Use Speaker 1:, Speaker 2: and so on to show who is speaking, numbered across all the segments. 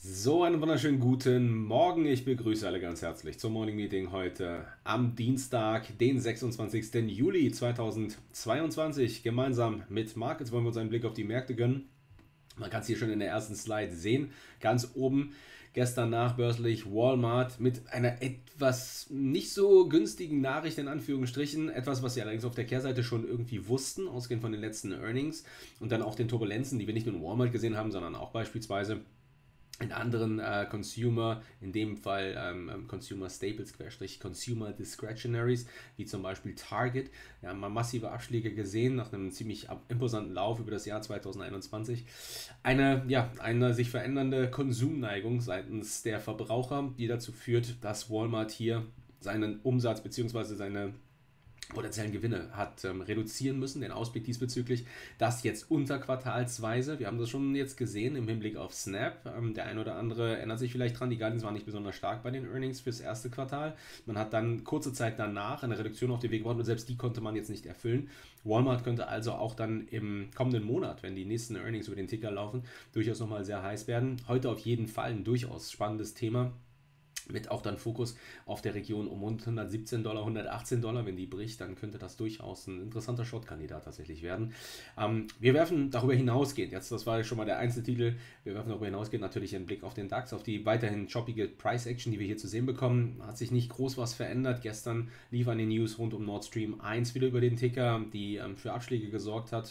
Speaker 1: So, einen wunderschönen guten Morgen. Ich begrüße alle ganz herzlich zum Morning Meeting heute am Dienstag, den 26. Juli 2022. Gemeinsam mit Markets wollen wir uns einen Blick auf die Märkte gönnen. Man kann es hier schon in der ersten Slide sehen, ganz oben. Gestern nachbörslich Walmart mit einer etwas nicht so günstigen Nachricht in Anführungsstrichen. Etwas, was sie allerdings auf der Kehrseite schon irgendwie wussten, ausgehend von den letzten Earnings und dann auch den Turbulenzen, die wir nicht nur in Walmart gesehen haben, sondern auch beispielsweise in anderen Consumer, in dem Fall Consumer Staples, Consumer Discretionaries, wie zum Beispiel Target. Wir haben mal massive Abschläge gesehen nach einem ziemlich imposanten Lauf über das Jahr 2021. Eine sich verändernde Konsumneigung seitens der Verbraucher, die dazu führt, dass Walmart hier seinen Umsatz bzw. seine potenziellen Gewinne hat reduzieren müssen, den Ausblick diesbezüglich, das jetzt unterquartalsweise. Wir haben das schon jetzt gesehen im Hinblick auf Snap. Der ein oder andere erinnert sich vielleicht dran, die Guidance war nicht besonders stark bei den Earnings fürs erste Quartal. Man hat dann kurze Zeit danach eine Reduktion auf den Weg gebracht und selbst die konnte man jetzt nicht erfüllen. Walmart könnte also auch dann im kommenden Monat, wenn die nächsten Earnings über den Ticker laufen, durchaus nochmal sehr heiß werden. Heute auf jeden Fall ein durchaus spannendes Thema, mit auch dann Fokus auf der Region um 117 Dollar, 118 Dollar. Wenn die bricht, dann könnte das durchaus ein interessanter Short-Kandidat tatsächlich werden. Wir werfen darüber hinausgehend, jetzt das war schon mal der Einzeltitel, wir werfen darüber hinausgehend natürlich einen Blick auf den DAX, auf die weiterhin choppige Price-Action, die wir hier zu sehen bekommen. Hat sich nicht groß was verändert. Gestern lief eine News rund um Nord Stream 1 wieder über den Ticker, die für Abschläge gesorgt hat.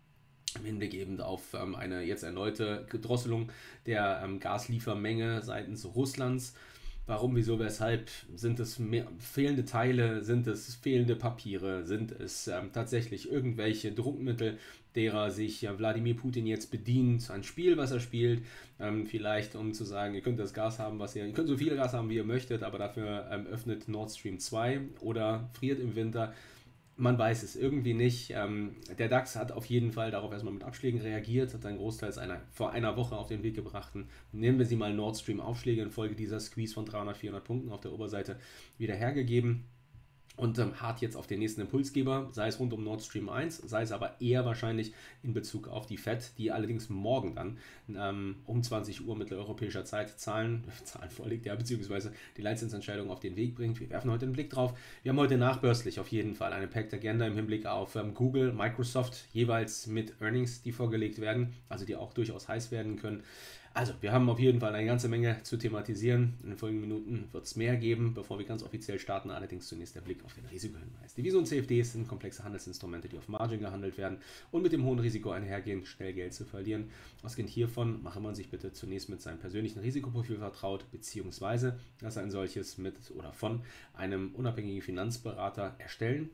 Speaker 1: Im Hinblick eben auf eine jetzt erneute Drosselung der Gasliefermenge seitens Russlands. Warum, wieso, weshalb? Sind es fehlende Teile? Sind es fehlende Papiere? Sind es tatsächlich irgendwelche Druckmittel, derer sich Wladimir Putin jetzt bedient? Ein Spiel, was er spielt, vielleicht um zu sagen, ihr könnt das Gas haben, ihr könnt so viel Gas haben, wie ihr möchtet, aber dafür öffnet Nord Stream 2 oder friert im Winter. Man weiß es irgendwie nicht. Der DAX hat auf jeden Fall darauf erstmal mit Abschlägen reagiert, hat einen Großteil vor einer Woche auf den Weg gebracht. Nehmen wir sie mal Nord Stream Aufschläge infolge dieser Squeeze von 300, 400 Punkten auf der Oberseite wieder hergegeben. Und hart jetzt auf den nächsten Impulsgeber, sei es rund um Nord Stream 1, sei es aber eher wahrscheinlich in Bezug auf die FED, die allerdings morgen dann um 20 Uhr mitteleuropäischer Zeit Zahlen vorlegt, ja, beziehungsweise die Leitzinsentscheidung auf den Weg bringt. Wir werfen heute einen Blick drauf. Wir haben heute nachbörslich auf jeden Fall eine Packed Agenda im Hinblick auf Google, Microsoft, jeweils mit Earnings, die vorgelegt werden, also die auch durchaus heiß werden können. Also, wir haben auf jeden Fall eine ganze Menge zu thematisieren. In den folgenden Minuten wird es mehr geben, bevor wir ganz offiziell starten. Allerdings zunächst der Blick auf den Risikohinweis. Devisen und CFDs sind komplexe Handelsinstrumente, die auf Margin gehandelt werden und mit dem hohen Risiko einhergehen, schnell Geld zu verlieren. Ausgehend hiervon mache man sich bitte zunächst mit seinem persönlichen Risikoprofil vertraut, beziehungsweise dass ein solches mit oder von einem unabhängigen Finanzberater erstellen.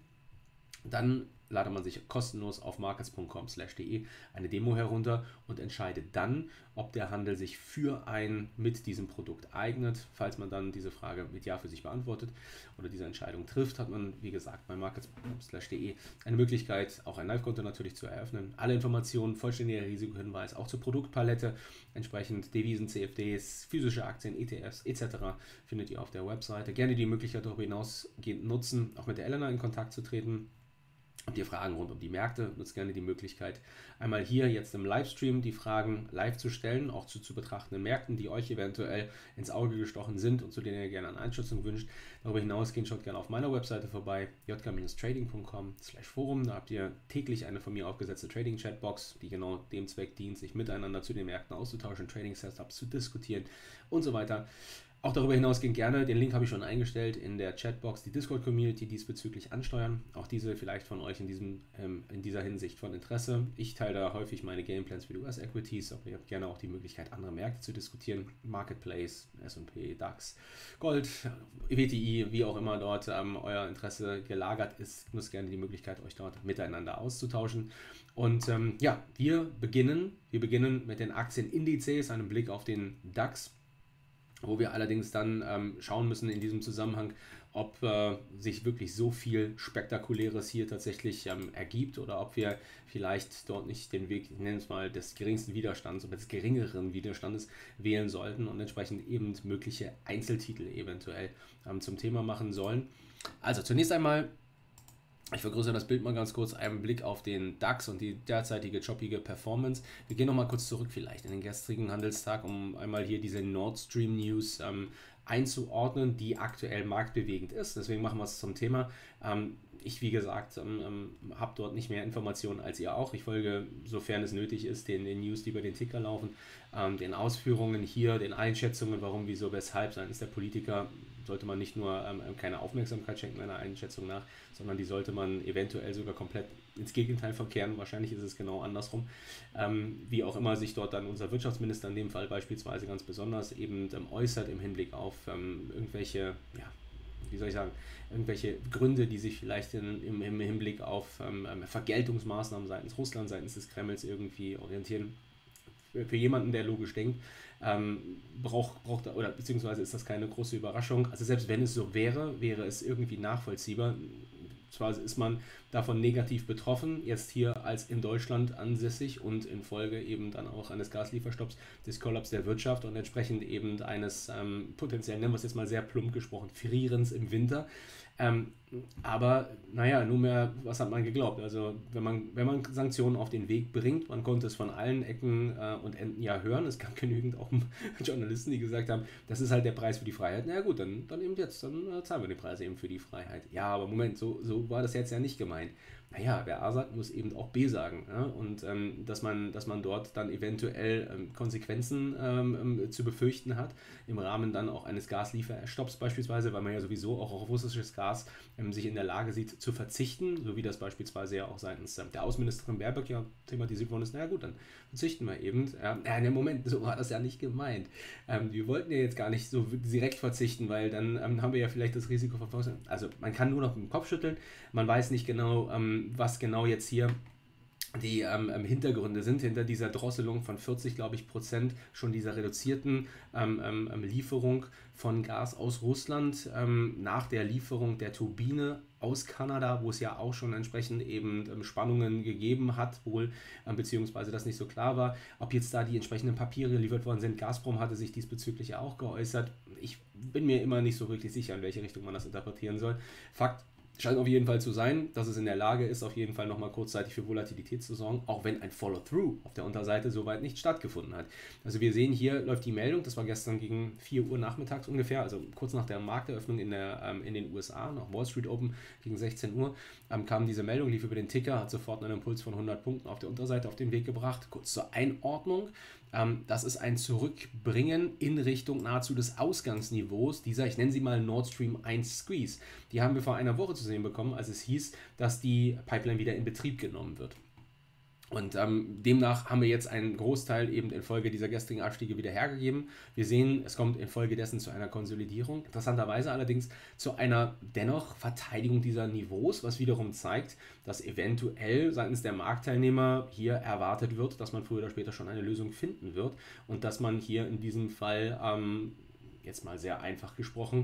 Speaker 1: Dann lade man sich kostenlos auf markets.com/de eine Demo herunter und entscheidet dann, ob der Handel sich für ein mit diesem Produkt eignet. Falls man dann diese Frage mit Ja für sich beantwortet oder diese Entscheidung trifft, hat man, wie gesagt, bei markets.com/de eine Möglichkeit, auch ein Live-Konto natürlich zu eröffnen. Alle Informationen, vollständiger Risikohinweis, auch zur Produktpalette, entsprechend Devisen, CFDs, physische Aktien, ETFs etc. findet ihr auf der Webseite. Gerne die Möglichkeit darüber hinausgehend nutzen, auch mit der Elena in Kontakt zu treten. Habt ihr Fragen rund um die Märkte, nutzt gerne die Möglichkeit, einmal hier jetzt im Livestream die Fragen live zu stellen, auch zu betrachtenden Märkten, die euch eventuell ins Auge gestochen sind und zu denen ihr gerne eine Einschätzung wünscht. Darüber hinausgehend schaut gerne auf meiner Webseite vorbei, jk-trading.com/forum. Da habt ihr täglich eine von mir aufgesetzte Trading-Chatbox, die genau dem Zweck dient, sich miteinander zu den Märkten auszutauschen, Trading-Setups zu diskutieren und so weiter. Auch darüber hinausgehend gerne, den Link habe ich schon eingestellt, in der Chatbox die Discord-Community diesbezüglich ansteuern. Auch diese vielleicht von euch in dieser Hinsicht von Interesse. Ich teile da häufig meine Gameplans für die US-Equities, aber ihr habt gerne auch die Möglichkeit, andere Märkte zu diskutieren. Marketplace, S&P, DAX, Gold, WTI, wie auch immer dort euer Interesse gelagert ist, nutzt gerne die Möglichkeit, euch dort miteinander auszutauschen. Und wir beginnen mit den Aktienindizes, einem Blick auf den DAX, wo wir allerdings dann schauen müssen in diesem Zusammenhang, ob sich wirklich so viel Spektakuläres hier tatsächlich ergibt oder ob wir vielleicht dort nicht den Weg, ich nenne es mal, des geringsten Widerstands oder des geringeren Widerstandes wählen sollten und entsprechend eben mögliche Einzeltitel eventuell zum Thema machen sollen. Also zunächst einmal Ich vergrößere das Bild mal ganz kurz, einen Blick auf den DAX und die derzeitige choppige Performance. Wir gehen nochmal kurz zurück vielleicht in den gestrigen Handelstag, um einmal hier diese Nord Stream News einzuordnen, die aktuell marktbewegend ist. Deswegen machen wir es zum Thema. Ich, wie gesagt, habe dort nicht mehr Informationen als ihr auch. Ich folge, sofern es nötig ist, den News, die über den Ticker laufen, den Ausführungen hier, den Einschätzungen, warum, wieso, weshalb seitens der Politiker. Sollte man nicht nur keine Aufmerksamkeit schenken meiner Einschätzung nach, sondern die sollte man eventuell sogar komplett ins Gegenteil verkehren. Wahrscheinlich ist es genau andersrum. Wie auch immer sich dort dann unser Wirtschaftsminister in dem Fall beispielsweise ganz besonders eben äußert im Hinblick auf irgendwelche, ja, wie soll ich sagen, irgendwelche Gründe, die sich vielleicht im Hinblick auf Vergeltungsmaßnahmen seitens Russland, seitens des Kremls irgendwie orientieren. Für jemanden, der logisch denkt, braucht oder beziehungsweise ist das keine große Überraschung. Also selbst wenn es so wäre, wäre es irgendwie nachvollziehbar. Zwar ist man davon negativ betroffen, jetzt hier als in Deutschland ansässig und infolge eben dann auch eines Gaslieferstopps, des Kollaps der Wirtschaft und entsprechend eben eines potenziell, nennen wir es jetzt mal sehr plump gesprochen, Frierens im Winter. Aber naja, nunmehr, was hat man geglaubt? Also wenn man Sanktionen auf den Weg bringt, man konnte es von allen Ecken und Enden ja hören, es gab genügend auch Journalisten, die gesagt haben, das ist halt der Preis für die Freiheit. Na ja, gut, dann eben jetzt, dann zahlen wir den Preis eben für die Freiheit. Ja, aber Moment, so war das jetzt ja nicht gemeint. Naja, wer A sagt, muss eben auch B sagen. Ja? Und dass man dort dann eventuell Konsequenzen zu befürchten hat, im Rahmen dann auch eines Gaslieferstopps beispielsweise, weil man ja sowieso auch auf russisches Gas sich in der Lage sieht zu verzichten, so wie das beispielsweise ja auch seitens der Außenministerin Baerbock ja thematisiert worden ist. Na ja gut, dann verzichten wir eben. Im Moment, so war das ja nicht gemeint. Wir wollten ja jetzt gar nicht so direkt verzichten, weil dann haben wir ja vielleicht das Risiko von... Also man kann nur noch mit dem Kopf schütteln, man weiß nicht genau, was genau jetzt hier die Hintergründe sind, hinter dieser Drosselung von 40, glaube ich, Prozent schon dieser reduzierten Lieferung von Gas aus Russland nach der Lieferung der Turbine aus Kanada, wo es ja auch schon entsprechend eben Spannungen gegeben hat, wohl, beziehungsweise das nicht so klar war, ob jetzt da die entsprechenden Papiere geliefert worden sind. Gazprom hatte sich diesbezüglich ja auch geäußert. Ich bin mir immer nicht so wirklich sicher, in welche Richtung man das interpretieren soll. Fakt scheint auf jeden Fall zu sein, dass es in der Lage ist, auf jeden Fall nochmal kurzzeitig für Volatilität zu sorgen, auch wenn ein Follow-through auf der Unterseite soweit nicht stattgefunden hat. Also wir sehen, hier läuft die Meldung, das war gestern gegen 4 Uhr nachmittags ungefähr, also kurz nach der Markteröffnung in den USA, nach Wall Street Open gegen 16 Uhr, kam diese Meldung, lief über den Ticker, hat sofort einen Impuls von 100 Punkten auf der Unterseite auf den Weg gebracht. Kurz zur Einordnung. Das ist ein Zurückbringen in Richtung nahezu des Ausgangsniveaus dieser, ich nenne sie mal Nord Stream 1 Squeeze. Die haben wir vor einer Woche zu sehen bekommen, als es hieß, dass die Pipeline wieder in Betrieb genommen wird. Und demnach haben wir jetzt einen Großteil eben infolge dieser gestrigen Abstiege wieder hergegeben. Wir sehen, es kommt infolgedessen zu einer Konsolidierung. Interessanterweise allerdings zu einer dennoch Verteidigung dieser Niveaus, was wiederum zeigt, dass eventuell seitens der Marktteilnehmer hier erwartet wird, dass man früher oder später schon eine Lösung finden wird und dass man hier in diesem Fall jetzt mal sehr einfach gesprochen,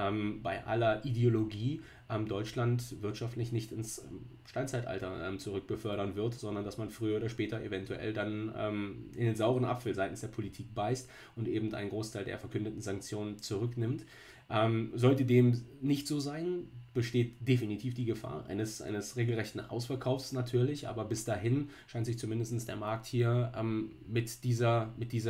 Speaker 1: bei aller Ideologie Deutschland wirtschaftlich nicht ins Steinzeitalter zurückbefördern wird, sondern dass man früher oder später eventuell dann in den sauren Apfel seitens der Politik beißt und eben einen Großteil der verkündeten Sanktionen zurücknimmt. Sollte dem nicht so sein, besteht definitiv die Gefahr eines regelrechten Ausverkaufs natürlich, aber bis dahin scheint sich zumindest der Markt hier mit dieser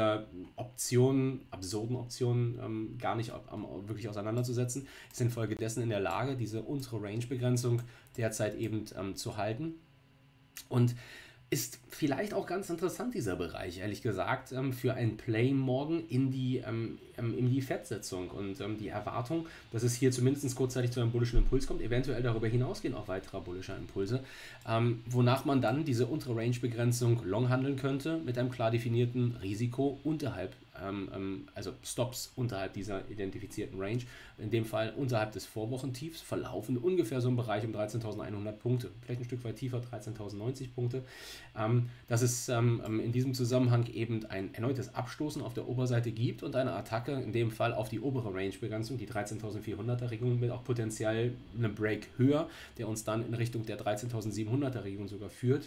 Speaker 1: Option, absurden Option, gar nicht wirklich auseinanderzusetzen, ist infolgedessen in der Lage, diese untere Range-Begrenzung derzeit eben zu halten. Und ist vielleicht auch ganz interessant, dieser Bereich, ehrlich gesagt, für ein Play morgen in die Fettsetzung und die Erwartung, dass es hier zumindest kurzzeitig zu einem bullischen Impuls kommt, eventuell darüber hinausgehen auch weiterer bullischer Impulse, wonach man dann diese untere Range-Begrenzung long handeln könnte mit einem klar definierten Risiko unterhalb, also Stops unterhalb dieser identifizierten Range, in dem Fall unterhalb des Vorwochentiefs, verlaufen ungefähr so im Bereich um 13.100 Punkte, vielleicht ein Stück weit tiefer, 13.090 Punkte. Dass es in diesem Zusammenhang eben ein erneutes Abstoßen auf der Oberseite gibt und eine Attacke, in dem Fall auf die obere Range-Begrenzung, die 13.400er Region, mit auch potenziell einem Break höher, der uns dann in Richtung der 13.700er Region sogar führt.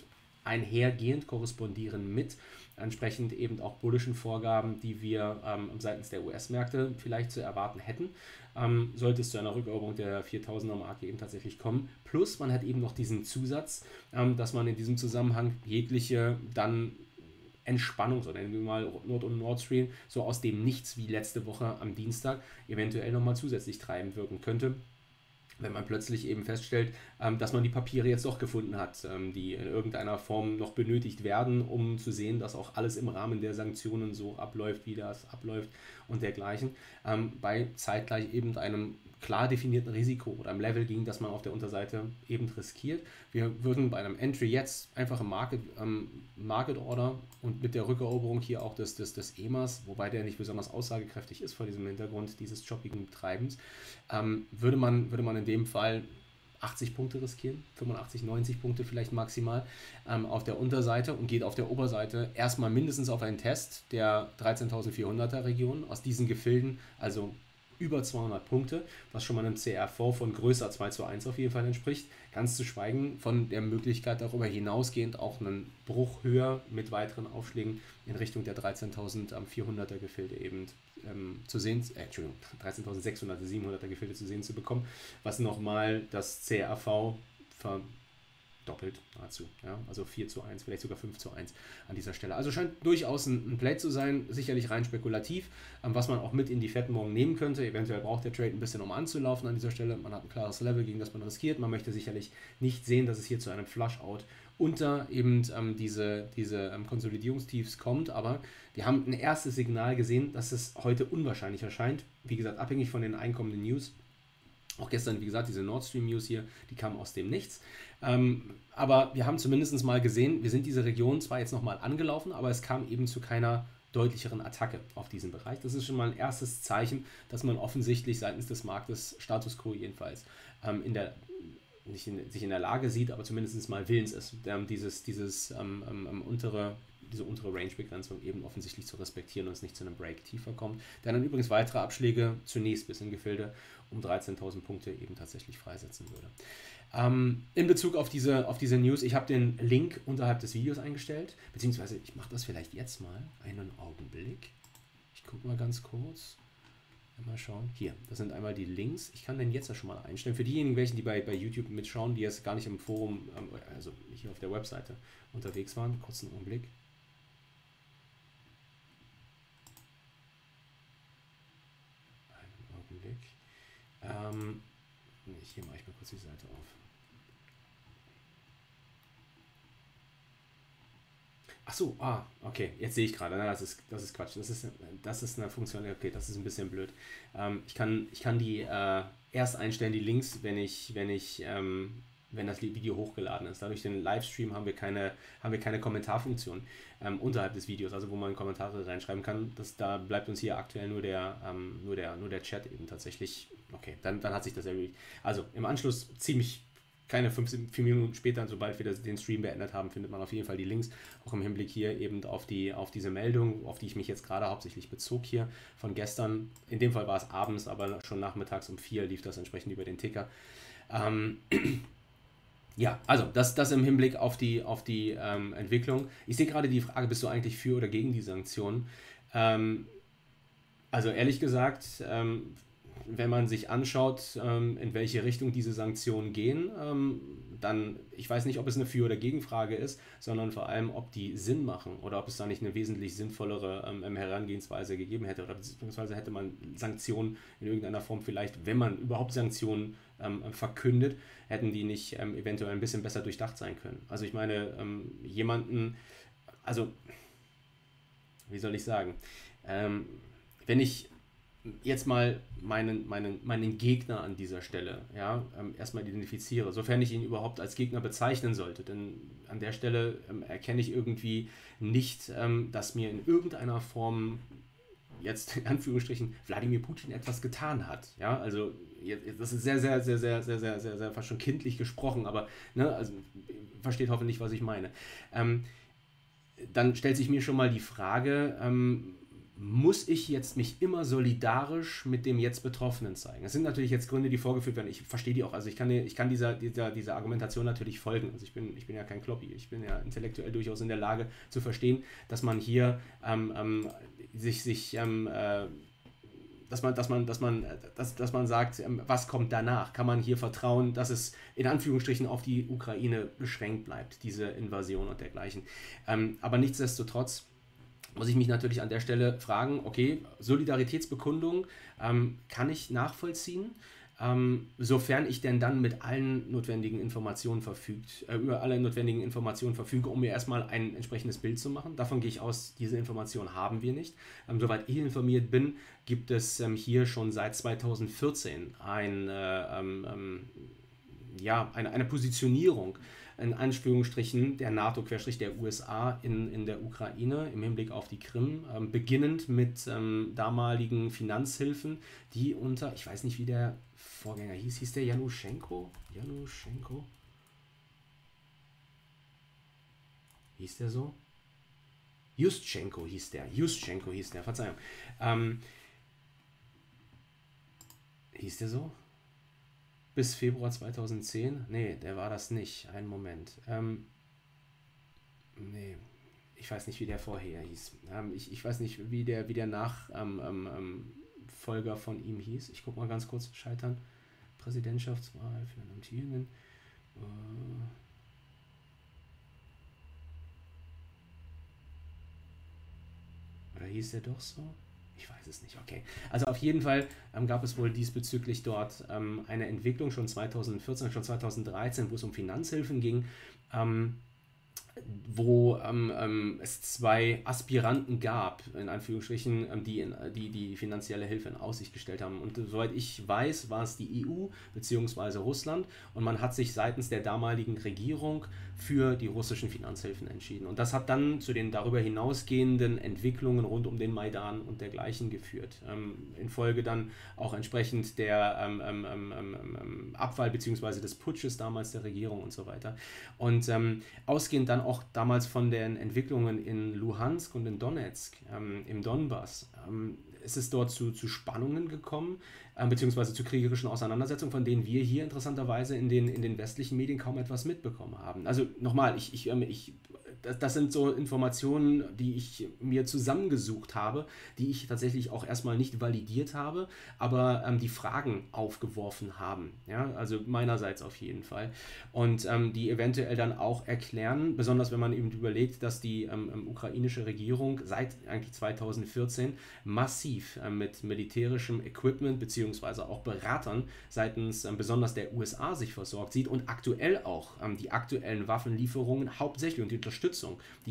Speaker 1: einhergehend korrespondieren mit entsprechend eben auch bullischen Vorgaben, die wir seitens der US-Märkte vielleicht zu erwarten hätten, sollte es zu einer Rückeroberung der 4000er-Marke eben tatsächlich kommen. Plus man hat eben noch diesen Zusatz, dass man in diesem Zusammenhang jegliche dann Entspannung, so nennen wir mal Nord Stream, so aus dem Nichts wie letzte Woche am Dienstag eventuell nochmal zusätzlich treibend wirken könnte, wenn man plötzlich eben feststellt, dass man die Papiere jetzt doch gefunden hat, die in irgendeiner Form noch benötigt werden, um zu sehen, dass auch alles im Rahmen der Sanktionen so abläuft, wie das abläuft und dergleichen, bei zeitgleich eben einem klar definierten Risiko oder einem Level ging, das man auf der Unterseite eben riskiert. Wir würden bei einem Entry jetzt einfach im Market Order und mit der Rückeroberung hier auch des EMAs, wobei der nicht besonders aussagekräftig ist vor diesem Hintergrund dieses jobbigen Treibens, würde man in dem Fall 80 Punkte riskieren, 85, 90 Punkte vielleicht maximal auf der Unterseite und geht auf der Oberseite erstmal mindestens auf einen Test der 13.400er Region aus diesen Gefilden, also über 200 Punkte, was schon mal einem CRV von größer 2:1 auf jeden Fall entspricht. Ganz zu schweigen von der Möglichkeit darüber hinausgehend auch einen Bruch höher mit weiteren Aufschlägen in Richtung der 13.400er Gefilde eben zu sehen, 13.600er, 700er Gefilde zu sehen zu bekommen, was nochmal das CRV verdoppelt nahezu, ja? Also 4:1, vielleicht sogar 5:1 an dieser Stelle. Also scheint durchaus ein Play zu sein, sicherlich rein spekulativ, was man auch mit in die Fed morgen nehmen könnte. Eventuell braucht der Trade ein bisschen, um anzulaufen an dieser Stelle. Man hat ein klares Level, gegen das man riskiert. Man möchte sicherlich nicht sehen, dass es hier zu einem Flush-Out unter eben diese Konsolidierungstiefs kommt, aber wir haben ein erstes Signal gesehen, dass es heute unwahrscheinlich erscheint. Wie gesagt, abhängig von den einkommenden News. Auch gestern, wie gesagt, diese Nord Stream News hier, die kamen aus dem Nichts. Aber wir haben zumindest mal gesehen, wir sind diese Region zwar jetzt nochmal angelaufen, aber es kam eben zu keiner deutlicheren Attacke auf diesen Bereich. Das ist schon mal ein erstes Zeichen, dass man offensichtlich seitens des Marktes, Status Quo jedenfalls, sich in der Lage sieht, aber zumindest mal willens ist, diese untere Range-Begrenzung eben offensichtlich zu respektieren und es nicht zu einem Break tiefer kommt, der dann übrigens weitere Abschläge zunächst bis in Gefilde um 13.000 Punkte eben tatsächlich freisetzen würde. In Bezug auf diese News, ich habe den Link unterhalb des Videos eingestellt, beziehungsweise ich mache das vielleicht jetzt mal, einen Augenblick. Ich gucke mal ganz kurz. Mal schauen. Hier, das sind einmal die Links. Ich kann den jetzt ja schon mal einstellen. Für diejenigen, die bei YouTube mitschauen, die jetzt gar nicht im Forum, also hier auf der Webseite unterwegs waren. Kurzen Augenblick. Hier mache ich mal kurz die Seite auf. Ach so, okay, jetzt sehe ich gerade, das ist Quatsch, das ist eine Funktion, okay, das ist ein bisschen blöd. Ich kann die erst einstellen, die Links, wenn das Video hochgeladen ist. Dadurch den Livestream haben wir keine Kommentarfunktion unterhalb des Videos, also wo man Kommentare reinschreiben kann. Da bleibt uns hier aktuell nur der Chat eben tatsächlich. Okay, dann hat sich das erledigt. Also im Anschluss keine 4 Minuten später, sobald wir den Stream beendet haben, findet man auf jeden Fall die Links, auch im Hinblick hier eben auf diese Meldung, auf die ich mich jetzt gerade hauptsächlich bezog hier von gestern. In dem Fall war es abends, aber schon nachmittags um 4 lief das entsprechend über den Ticker. Ja, also das im Hinblick auf die Entwicklung. Ich sehe gerade die Frage, bist du eigentlich für oder gegen die Sanktionen? Also ehrlich gesagt, wenn man sich anschaut, in welche Richtung diese Sanktionen gehen, dann, ich weiß nicht, ob es eine Für- oder Gegenfrage ist, sondern vor allem, ob die Sinn machen oder ob es da nicht eine wesentlich sinnvollere Herangehensweise gegeben hätte oder beziehungsweise hätte man Sanktionen in irgendeiner Form vielleicht, wenn man überhaupt Sanktionen verkündet, hätten die nicht eventuell ein bisschen besser durchdacht sein können. Also ich meine, wie soll ich sagen, wenn ich jetzt mal meinen Gegner an dieser Stelle erstmal identifiziere, sofern ich ihn überhaupt als Gegner bezeichnen sollte, denn an der Stelle erkenne ich irgendwie nicht, dass mir in irgendeiner Form jetzt in Anführungsstrichen Wladimir Putin etwas getan hat. Ja, also das ist sehr, sehr, sehr, sehr, sehr, sehr, sehr, sehr fast schon kindlich gesprochen, aber also versteht hoffentlich, was ich meine. Dann stellt sich mir schon mal die Frage, muss ich jetzt mich immer solidarisch mit dem jetzt Betroffenen zeigen? Das sind natürlich jetzt Gründe, die vorgeführt werden. Ich verstehe die auch. Also ich kann dieser Argumentation natürlich folgen. Also ich bin ja kein Kloppi. Ich bin ja intellektuell durchaus in der Lage zu verstehen, dass man hier sich dass man sagt, was kommt danach? Kann man hier vertrauen, dass es in Anführungsstrichen auf die Ukraine beschränkt bleibt, diese Invasion und dergleichen. Aber nichtsdestotrotz muss ich mich natürlich an der Stelle fragen, okay, Solidaritätsbekundung kann ich nachvollziehen, sofern ich denn dann mit allen notwendigen Informationen über alle notwendigen Informationen verfüge, um mir erstmal ein entsprechendes Bild zu machen. Davon gehe ich aus, diese Informationen haben wir nicht. Soweit ich informiert bin, gibt es hier schon seit 2014 eine Positionierung in Anführungsstrichen der NATO, der USA in der Ukraine im Hinblick auf die Krim, beginnend mit damaligen Finanzhilfen, die unter, ich weiß nicht, wie der Vorgänger hieß der Januschenko? Hieß der so? Juschenko hieß der, Verzeihung. Hieß der so? Bis Februar 2010? Nee, der war das nicht. Einen Moment. Nee, ich weiß nicht, wie der vorher hieß. Ich weiß nicht, wie der Nachfolger von ihm hieß. Ich gucke mal ganz kurz, Scheitern. Präsidentschaftswahl für den Amtierenden. Oder hieß der doch so? Ich weiß es nicht, okay. Also auf jeden Fall gab es wohl diesbezüglich dort eine Entwicklung schon 2014, schon 2013, wo es um Finanzhilfen ging, wo es zwei Aspiranten gab, in Anführungsstrichen, die finanzielle Hilfe in Aussicht gestellt haben. Und soweit ich weiß, war es die EU bzw. Russland und man hat sich seitens der damaligen Regierung für die russischen Finanzhilfen entschieden. Und das hat dann zu den darüber hinausgehenden Entwicklungen rund um den Maidan und dergleichen geführt. In Folge dann auch entsprechend der Abwahl bzw. des Putsches damals der Regierung und so weiter. Und ausgehend dann auch damals von den Entwicklungen in Luhansk und in Donetsk, im Donbass, ist es dort zu Spannungen gekommen, beziehungsweise zu kriegerischen Auseinandersetzungen, von denen wir hier interessanterweise in den westlichen Medien kaum etwas mitbekommen haben. Also nochmal, das sind so Informationen, die ich mir zusammengesucht habe, die ich tatsächlich auch erstmal nicht validiert habe, aber die Fragen aufgeworfen haben. Ja? Also meinerseits auf jeden Fall. Und die eventuell dann auch erklären, besonders wenn man eben überlegt, dass die ukrainische Regierung seit eigentlich 2014 massiv mit militärischem Equipment beziehungsweise auch Beratern seitens besonders der USA sich versorgt sieht und aktuell auch die aktuellen Waffenlieferungen hauptsächlich und die Unterstützung, die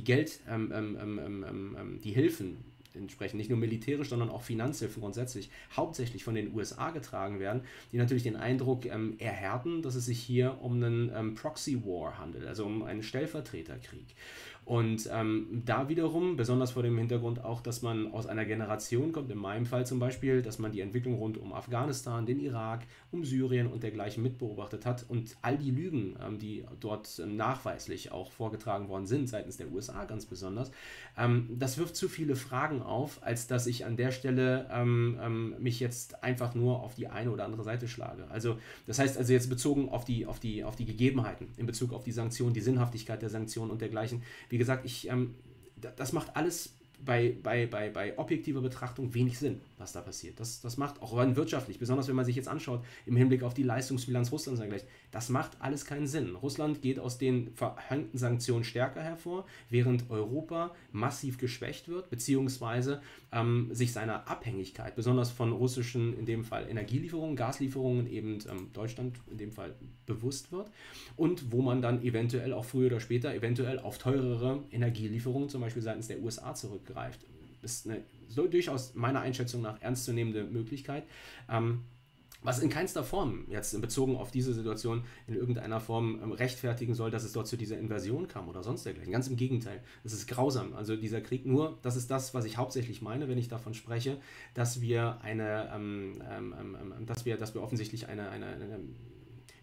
Speaker 1: die Hilfen entsprechend, nicht nur militärisch, sondern auch Finanzhilfen grundsätzlich, hauptsächlich von den USA getragen werden, die natürlich den Eindruck erhärten, dass es sich hier um einen Proxy War handelt, also um einen Stellvertreterkrieg. Und da wiederum, besonders vor dem Hintergrund auch, dass man aus einer Generation kommt, in meinem Fall zum Beispiel, dass man die Entwicklung rund um Afghanistan, den Irak, um Syrien und dergleichen mitbeobachtet hat und all die Lügen, die dort nachweislich auch vorgetragen worden sind, seitens der USA ganz besonders, das wirft zu viele Fragen auf, als dass ich an der Stelle mich jetzt einfach nur auf die eine oder andere Seite schlage. Also das heißt also jetzt bezogen auf die Gegebenheiten, in Bezug auf die Sanktionen, die Sinnhaftigkeit der Sanktionen und dergleichen. Wie gesagt, das macht alles bei objektiver Betrachtung wenig Sinn, was da passiert. Das macht auch rein wirtschaftlich, besonders wenn man sich jetzt anschaut, im Hinblick auf die Leistungsbilanz Russlands eigentlich, das macht alles keinen Sinn. Russland geht aus den verhängten Sanktionen stärker hervor, während Europa massiv geschwächt wird, beziehungsweise sich seiner Abhängigkeit, besonders von russischen, in dem Fall Energielieferungen, Gaslieferungen, eben Deutschland in dem Fall bewusst wird und wo man dann eventuell auch früher oder später eventuell auf teurere Energielieferungen, zum Beispiel seitens der USA, zurückgreift. Das ist eine so durchaus meiner Einschätzung nach ernstzunehmende Möglichkeit, was in keinster Form jetzt bezogen auf diese Situation in irgendeiner Form rechtfertigen soll, dass es dort zu dieser Invasion kam oder sonst dergleichen. Ganz im Gegenteil. Es ist grausam. Also dieser Krieg nur, das ist das, was ich hauptsächlich meine, wenn ich davon spreche, dass wir offensichtlich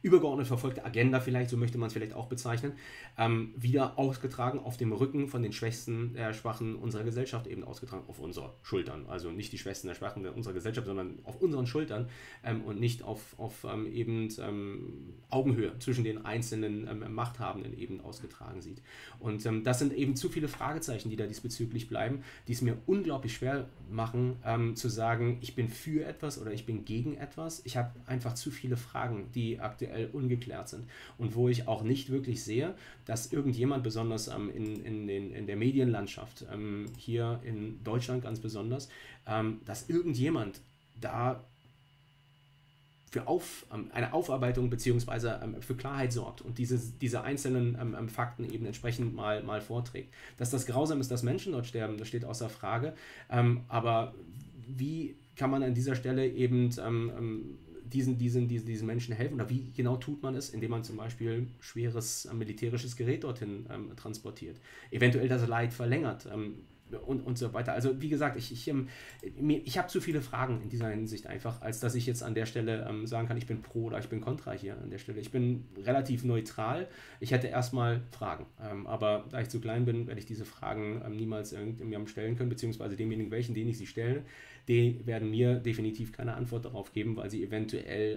Speaker 1: übergeordnet verfolgte Agenda vielleicht, so möchte man es vielleicht auch bezeichnen, wieder ausgetragen auf dem Rücken von den Schwächsten der Schwachen unserer Gesellschaft, eben ausgetragen auf unsere Schultern. Also nicht die Schwächsten der Schwachen unserer Gesellschaft, sondern auf unseren Schultern und nicht auf eben Augenhöhe zwischen den einzelnen Machthabenden eben ausgetragen sieht. Und das sind eben zu viele Fragezeichen, die da diesbezüglich bleiben, die es mir unglaublich schwer machen, zu sagen, ich bin für etwas oder ich bin gegen etwas. Ich habe einfach zu viele Fragen, die aktuell ungeklärt sind und wo ich auch nicht wirklich sehe, dass irgendjemand besonders in der Medienlandschaft, hier in Deutschland ganz besonders, dass irgendjemand da für eine Aufarbeitung bzw. für Klarheit sorgt und diese einzelnen Fakten eben entsprechend mal vorträgt. Dass das grausam ist, dass Menschen dort sterben, das steht außer Frage. Aber wie kann man an dieser Stelle eben diesen Menschen helfen? Oder wie genau tut man es, indem man zum Beispiel schweres militärisches Gerät dorthin transportiert? Eventuell das Leid verlängert. Und so weiter. Also wie gesagt, ich habe zu viele Fragen in dieser Hinsicht einfach, als dass ich jetzt an der Stelle sagen kann, ich bin pro oder ich bin kontra hier an der Stelle. Ich bin relativ neutral. Ich hätte erstmal Fragen. Aber da ich zu klein bin, werde ich diese Fragen niemals irgendjemandem stellen können, beziehungsweise demjenigen, denen ich sie stelle, die werden mir definitiv keine Antwort darauf geben, weil sie eventuell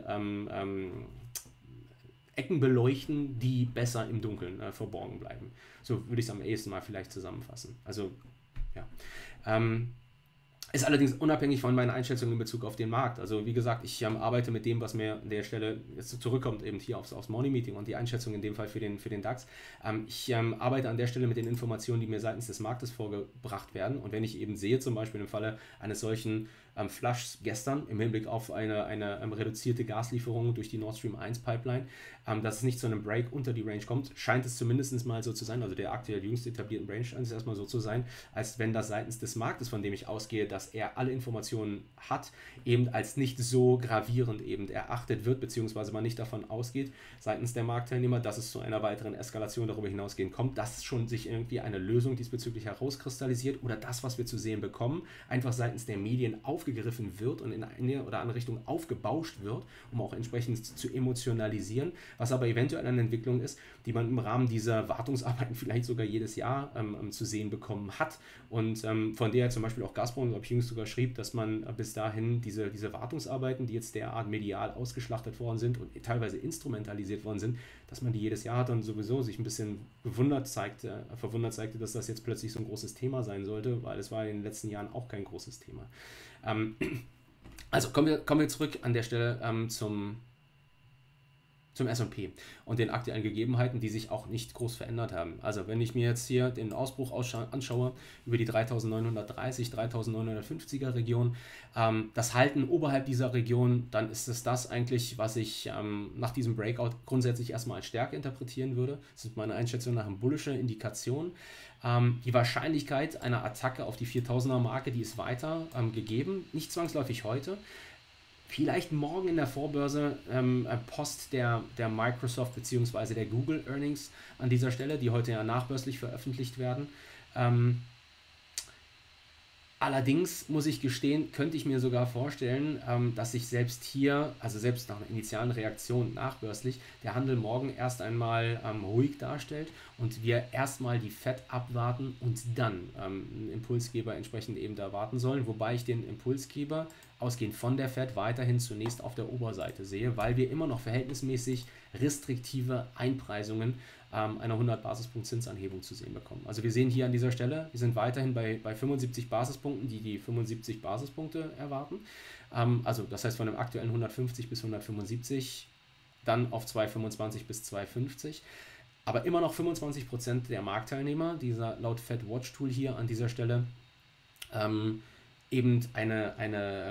Speaker 1: Ecken beleuchten, die besser im Dunkeln verborgen bleiben. So würde ich es am ehesten mal vielleicht zusammenfassen. Also ja. Ist allerdings unabhängig von meinen Einschätzungen in Bezug auf den Markt. Also wie gesagt, ich arbeite mit dem, was mir an der Stelle jetzt zurückkommt, eben hier aufs Morning Meeting und die Einschätzung in dem Fall für den DAX. Ich arbeite an der Stelle mit den Informationen, die mir seitens des Marktes vorgebracht werden. Und wenn ich eben sehe, zum Beispiel im Falle eines solchen Flushs gestern im Hinblick auf eine reduzierte Gaslieferung durch die Nord Stream 1 Pipeline, dass es nicht zu einem Break unter die Range kommt, scheint es zumindest mal so zu sein, also der aktuell jüngst etablierten Range scheint es erstmal so zu sein, als wenn das seitens des Marktes, von dem ich ausgehe, dass er alle Informationen hat, eben als nicht so gravierend eben erachtet wird, beziehungsweise man nicht davon ausgeht, seitens der Marktteilnehmer, dass es zu einer weiteren Eskalation darüber hinausgehen kommt, dass schon sich irgendwie eine Lösung diesbezüglich herauskristallisiert oder das, was wir zu sehen bekommen, einfach seitens der Medien aufgegriffen wird und in eine oder andere Richtung aufgebauscht wird, um auch entsprechend zu emotionalisieren, was aber eventuell eine Entwicklung ist, die man im Rahmen dieser Wartungsarbeiten vielleicht sogar jedes Jahr zu sehen bekommen hat und von der zum Beispiel auch Gazprom, glaube ich, jüngst sogar schrieb, dass man bis dahin diese Wartungsarbeiten, die jetzt derart medial ausgeschlachtet worden sind und teilweise instrumentalisiert worden sind, dass man die jedes Jahr hat und sowieso sich ein bisschen verwundert zeigte, dass das jetzt plötzlich so ein großes Thema sein sollte, weil es war in den letzten Jahren auch kein großes Thema. Also kommen wir zurück an der Stelle zum S&P und den aktuellen Gegebenheiten, die sich auch nicht groß verändert haben. Also wenn ich mir jetzt hier den Ausbruch anschaue über die 3930, 3950er Region, das Halten oberhalb dieser Region, dann ist es das eigentlich, was ich nach diesem Breakout grundsätzlich erstmal als Stärke interpretieren würde. Das ist meine Einschätzung nach einer bullische Indikation. Die Wahrscheinlichkeit einer Attacke auf die 4000er Marke, die ist weiter gegeben, nicht zwangsläufig heute. Vielleicht morgen in der Vorbörse Post der Microsoft bzw. der Google Earnings an dieser Stelle, die heute ja nachbörslich veröffentlicht werden. Allerdings muss ich gestehen, könnte ich mir sogar vorstellen, dass sich selbst hier, also selbst nach einer initialen Reaktion nachbörslich, der Handel morgen erst einmal ruhig darstellt und wir erstmal die Fed abwarten und dann einen Impulsgeber entsprechend eben da erwarten sollen, wobei ich den Impulsgeber ausgehend von der Fed weiterhin zunächst auf der Oberseite sehe, weil wir immer noch verhältnismäßig restriktive Einpreisungen einer 100 Basispunkt Zinsanhebung zu sehen bekommen. Also wir sehen hier an dieser Stelle, wir sind weiterhin bei 75 Basispunkten, die 75 Basispunkte erwarten. Also das heißt von dem aktuellen 150 bis 175, dann auf 225 bis 250. Aber immer noch 25% der Marktteilnehmer, dieser laut Fed Watch Tool hier an dieser Stelle, eben eine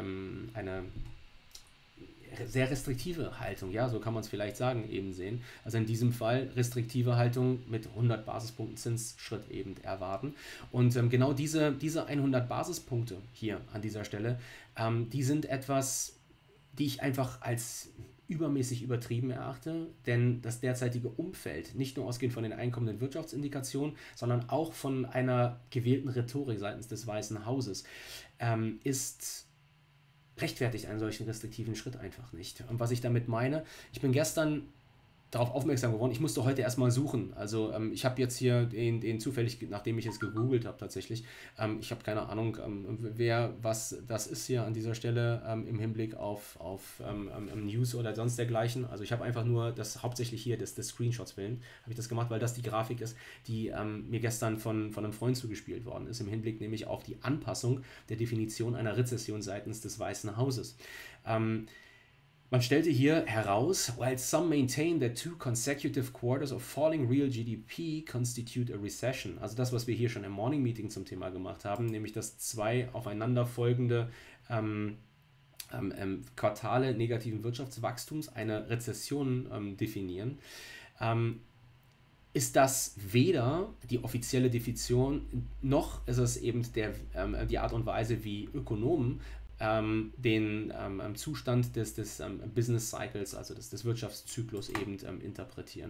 Speaker 1: sehr restriktive Haltung, ja, so kann man es vielleicht sagen, eben sehen. Also in diesem Fall restriktive Haltung mit 100 Basispunkten Zinsschritt eben erwarten. Und genau diese 100 Basispunkte hier an dieser Stelle, die sind etwas, die ich einfach als übermäßig übertrieben erachte, denn das derzeitige Umfeld, nicht nur ausgehend von den einkommenden Wirtschaftsindikationen, sondern auch von einer gewählten Rhetorik seitens des Weißen Hauses, ist rechtfertigt einen solchen restriktiven Schritt einfach nicht. Und was ich damit meine, ich bin gestern darauf aufmerksam geworden. Ich musste heute erstmal suchen. Also ich habe jetzt hier den zufällig, nachdem ich es gegoogelt habe tatsächlich, ich habe keine Ahnung, wer, was das ist hier an dieser Stelle im Hinblick auf News oder sonst dergleichen. Also ich habe einfach nur das hauptsächlich hier des Screenshots willen, habe ich das gemacht, weil das die Grafik ist, die mir gestern von einem Freund zugespielt worden ist, im Hinblick nämlich auf die Anpassung der Definition einer Rezession seitens des Weißen Hauses. Man stellte hier heraus, while some maintain that 2 consecutive quarters of falling real GDP constitute a recession. Also das, was wir hier schon im Morning Meeting zum Thema gemacht haben, nämlich dass 2 aufeinanderfolgende Quartale negativen Wirtschaftswachstums eine Rezession definieren. Ist das weder die offizielle Definition, noch ist es eben die Art und Weise, wie Ökonomen den Zustand des Business Cycles, also des Wirtschaftszyklus eben interpretieren.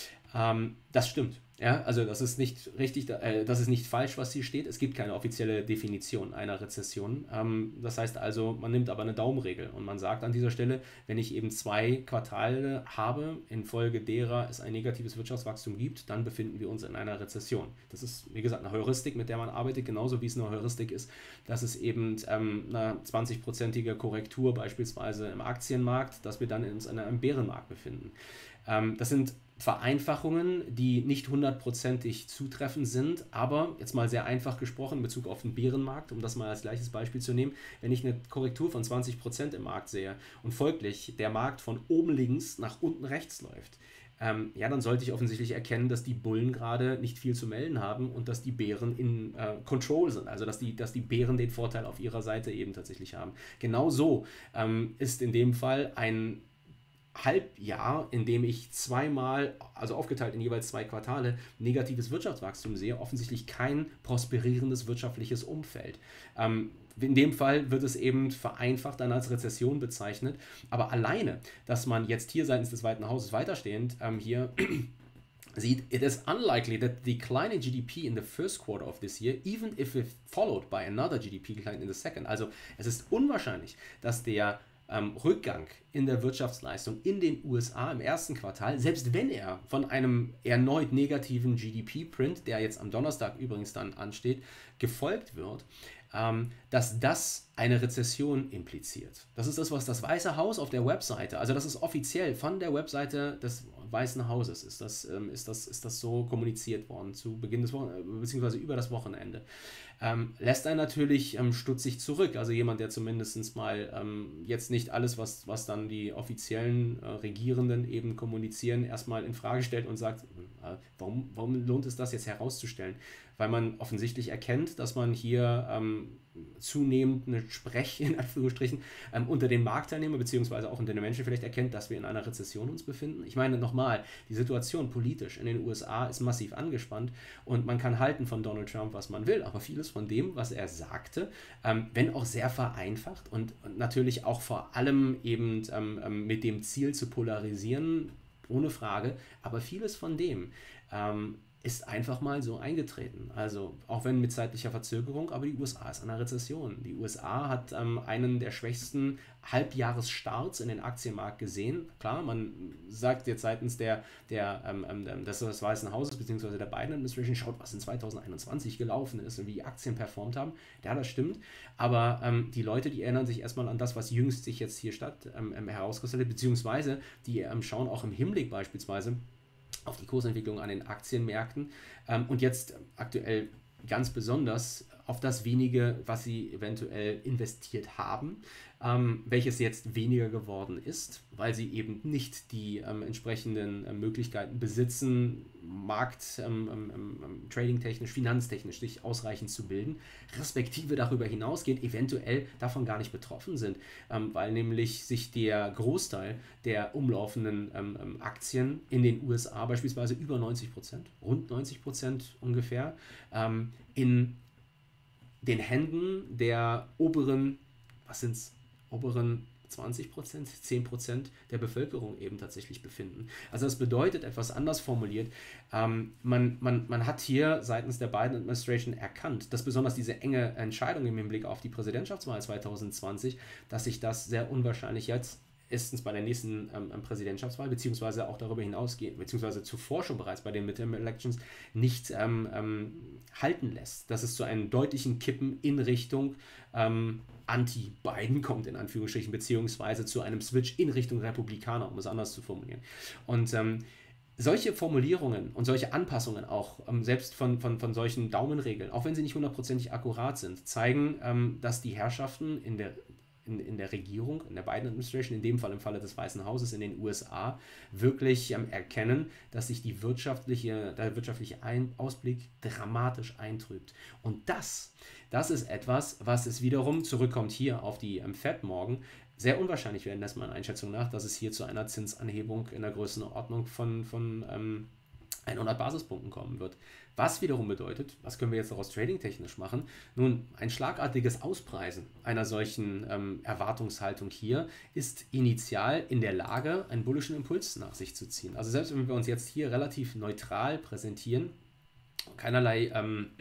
Speaker 1: Das stimmt. Ja, also das ist nicht richtig, das ist nicht falsch, was hier steht. Es gibt keine offizielle Definition einer Rezession. Das heißt also, man nimmt aber eine Daumenregel und man sagt an dieser Stelle, wenn ich eben 2 Quartale habe, infolge derer es ein negatives Wirtschaftswachstum gibt, dann befinden wir uns in einer Rezession. Das ist, wie gesagt, eine Heuristik, mit der man arbeitet, genauso wie es eine Heuristik ist, dass es eben eine 20-prozentige Korrektur beispielsweise im Aktienmarkt, dass wir dann uns in einem Bärenmarkt befinden. Das sind Vereinfachungen, die nicht hundertprozentig zutreffend sind, aber jetzt mal sehr einfach gesprochen in Bezug auf den Bärenmarkt, um das mal als gleiches Beispiel zu nehmen, wenn ich eine Korrektur von 20% im Markt sehe und folglich der Markt von oben links nach unten rechts läuft, ja, dann sollte ich offensichtlich erkennen, dass die Bullen gerade nicht viel zu melden haben und dass die Bären in Control sind, also dass die Bären den Vorteil auf ihrer Seite eben tatsächlich haben. Genauso ist in dem Fall ein Halbjahr, in dem ich zweimal, also aufgeteilt in jeweils 2 Quartale, negatives Wirtschaftswachstum sehe, offensichtlich kein prosperierendes wirtschaftliches Umfeld. In dem Fall wird es eben vereinfacht dann als Rezession bezeichnet, aber alleine, dass man jetzt hier seitens des Weißen Hauses weiterstehend hier sieht, it is unlikely that the decline in GDP in the first quarter of this year, even if it followed by another GDP decline in the second, also es ist unwahrscheinlich, dass der Rückgang in der Wirtschaftsleistung in den USA im ersten Quartal, selbst wenn er von einem erneut negativen GDP-Print, der jetzt am Donnerstag übrigens dann ansteht, gefolgt wird, dass das eine Rezession impliziert. Das ist das, was das Weiße Haus auf der Webseite, also das ist offiziell von der Webseite des Weißen Hauses, ist das so kommuniziert worden zu Beginn des Wochenendes, beziehungsweise über das Wochenende. Lässt einen natürlich stutzig zurück, also jemand, der zumindest mal jetzt nicht alles, was dann die offiziellen Regierenden eben kommunizieren, erstmal in Frage stellt und sagt, warum lohnt es das jetzt herauszustellen? Weil man offensichtlich erkennt, dass man hier zunehmend eine Sprech, in Anführungsstrichen, unter den Marktteilnehmern beziehungsweise auch unter den Menschen vielleicht erkennt, dass wir in einer Rezession uns befinden. Ich meine nochmal, die Situation politisch in den USA ist massiv angespannt und man kann halten von Donald Trump, was man will, aber vieles von dem, was er sagte, wenn auch sehr vereinfacht und natürlich auch vor allem eben mit dem Ziel zu polarisieren, ohne Frage, aber vieles von dem ist einfach mal so eingetreten. Also auch wenn mit zeitlicher Verzögerung, aber die USA ist an einer Rezession. Die USA hat einen der schwächsten Halbjahresstarts in den Aktienmarkt gesehen. Klar, man sagt jetzt seitens des Weißen Hauses bzw. der Biden Administration, schaut, was in 2021 gelaufen ist und wie die Aktien performt haben. Ja, das stimmt. Aber die Leute, die erinnern sich erstmal an das, was jüngst sich jetzt hier herauskristallisiert, beziehungsweise die schauen auch im Hinblick beispielsweise auf die Kursentwicklung an den Aktienmärkten und jetzt aktuell ganz besonders auf das wenige, was sie eventuell investiert haben, welches jetzt weniger geworden ist, weil sie eben nicht die entsprechenden Möglichkeiten besitzen, tradingtechnisch, finanztechnisch sich ausreichend zu bilden, respektive darüber hinausgehend eventuell davon gar nicht betroffen sind, weil nämlich sich der Großteil der umlaufenden Aktien in den USA beispielsweise über 90%, rund 90% ungefähr, in den Händen der oberen 20%, 10% der Bevölkerung eben tatsächlich befinden. Also das bedeutet, etwas anders formuliert, man hat hier seitens der Biden Administration erkannt, dass besonders diese enge Entscheidung im Hinblick auf die Präsidentschaftswahl 2020, dass sich das sehr unwahrscheinlich jetzt erstens bei der nächsten Präsidentschaftswahl, beziehungsweise auch darüber hinausgehend, beziehungsweise zuvor schon bereits bei den Midterm-Elections nicht halten lässt, dass es zu einem deutlichen Kippen in Richtung Anti-Biden kommt, in Anführungsstrichen, beziehungsweise zu einem Switch in Richtung Republikaner, um es anders zu formulieren. Und solche Formulierungen und solche Anpassungen auch, selbst von solchen Daumenregeln, auch wenn sie nicht hundertprozentig akkurat sind, zeigen, dass die Herrschaften in der Regierung, in der Biden-Administration, in dem Fall im Falle des Weißen Hauses in den USA, wirklich erkennen, dass sich der wirtschaftliche Ausblick dramatisch eintrübt. Und das ist etwas, was es wiederum zurückkommt hier auf die Fed morgen, sehr unwahrscheinlich werden lässt meiner Einschätzung nach, dass es hier zu einer Zinsanhebung in der Größenordnung von 100 Basispunkten kommen wird. Was wiederum bedeutet, was können wir jetzt daraus trading-technisch machen? Nun, ein schlagartiges Auspreisen einer solchen Erwartungshaltung hier ist initial in der Lage, einen bullischen Impuls nach sich zu ziehen. Also selbst wenn wir uns jetzt hier relativ neutral präsentieren, keinerlei,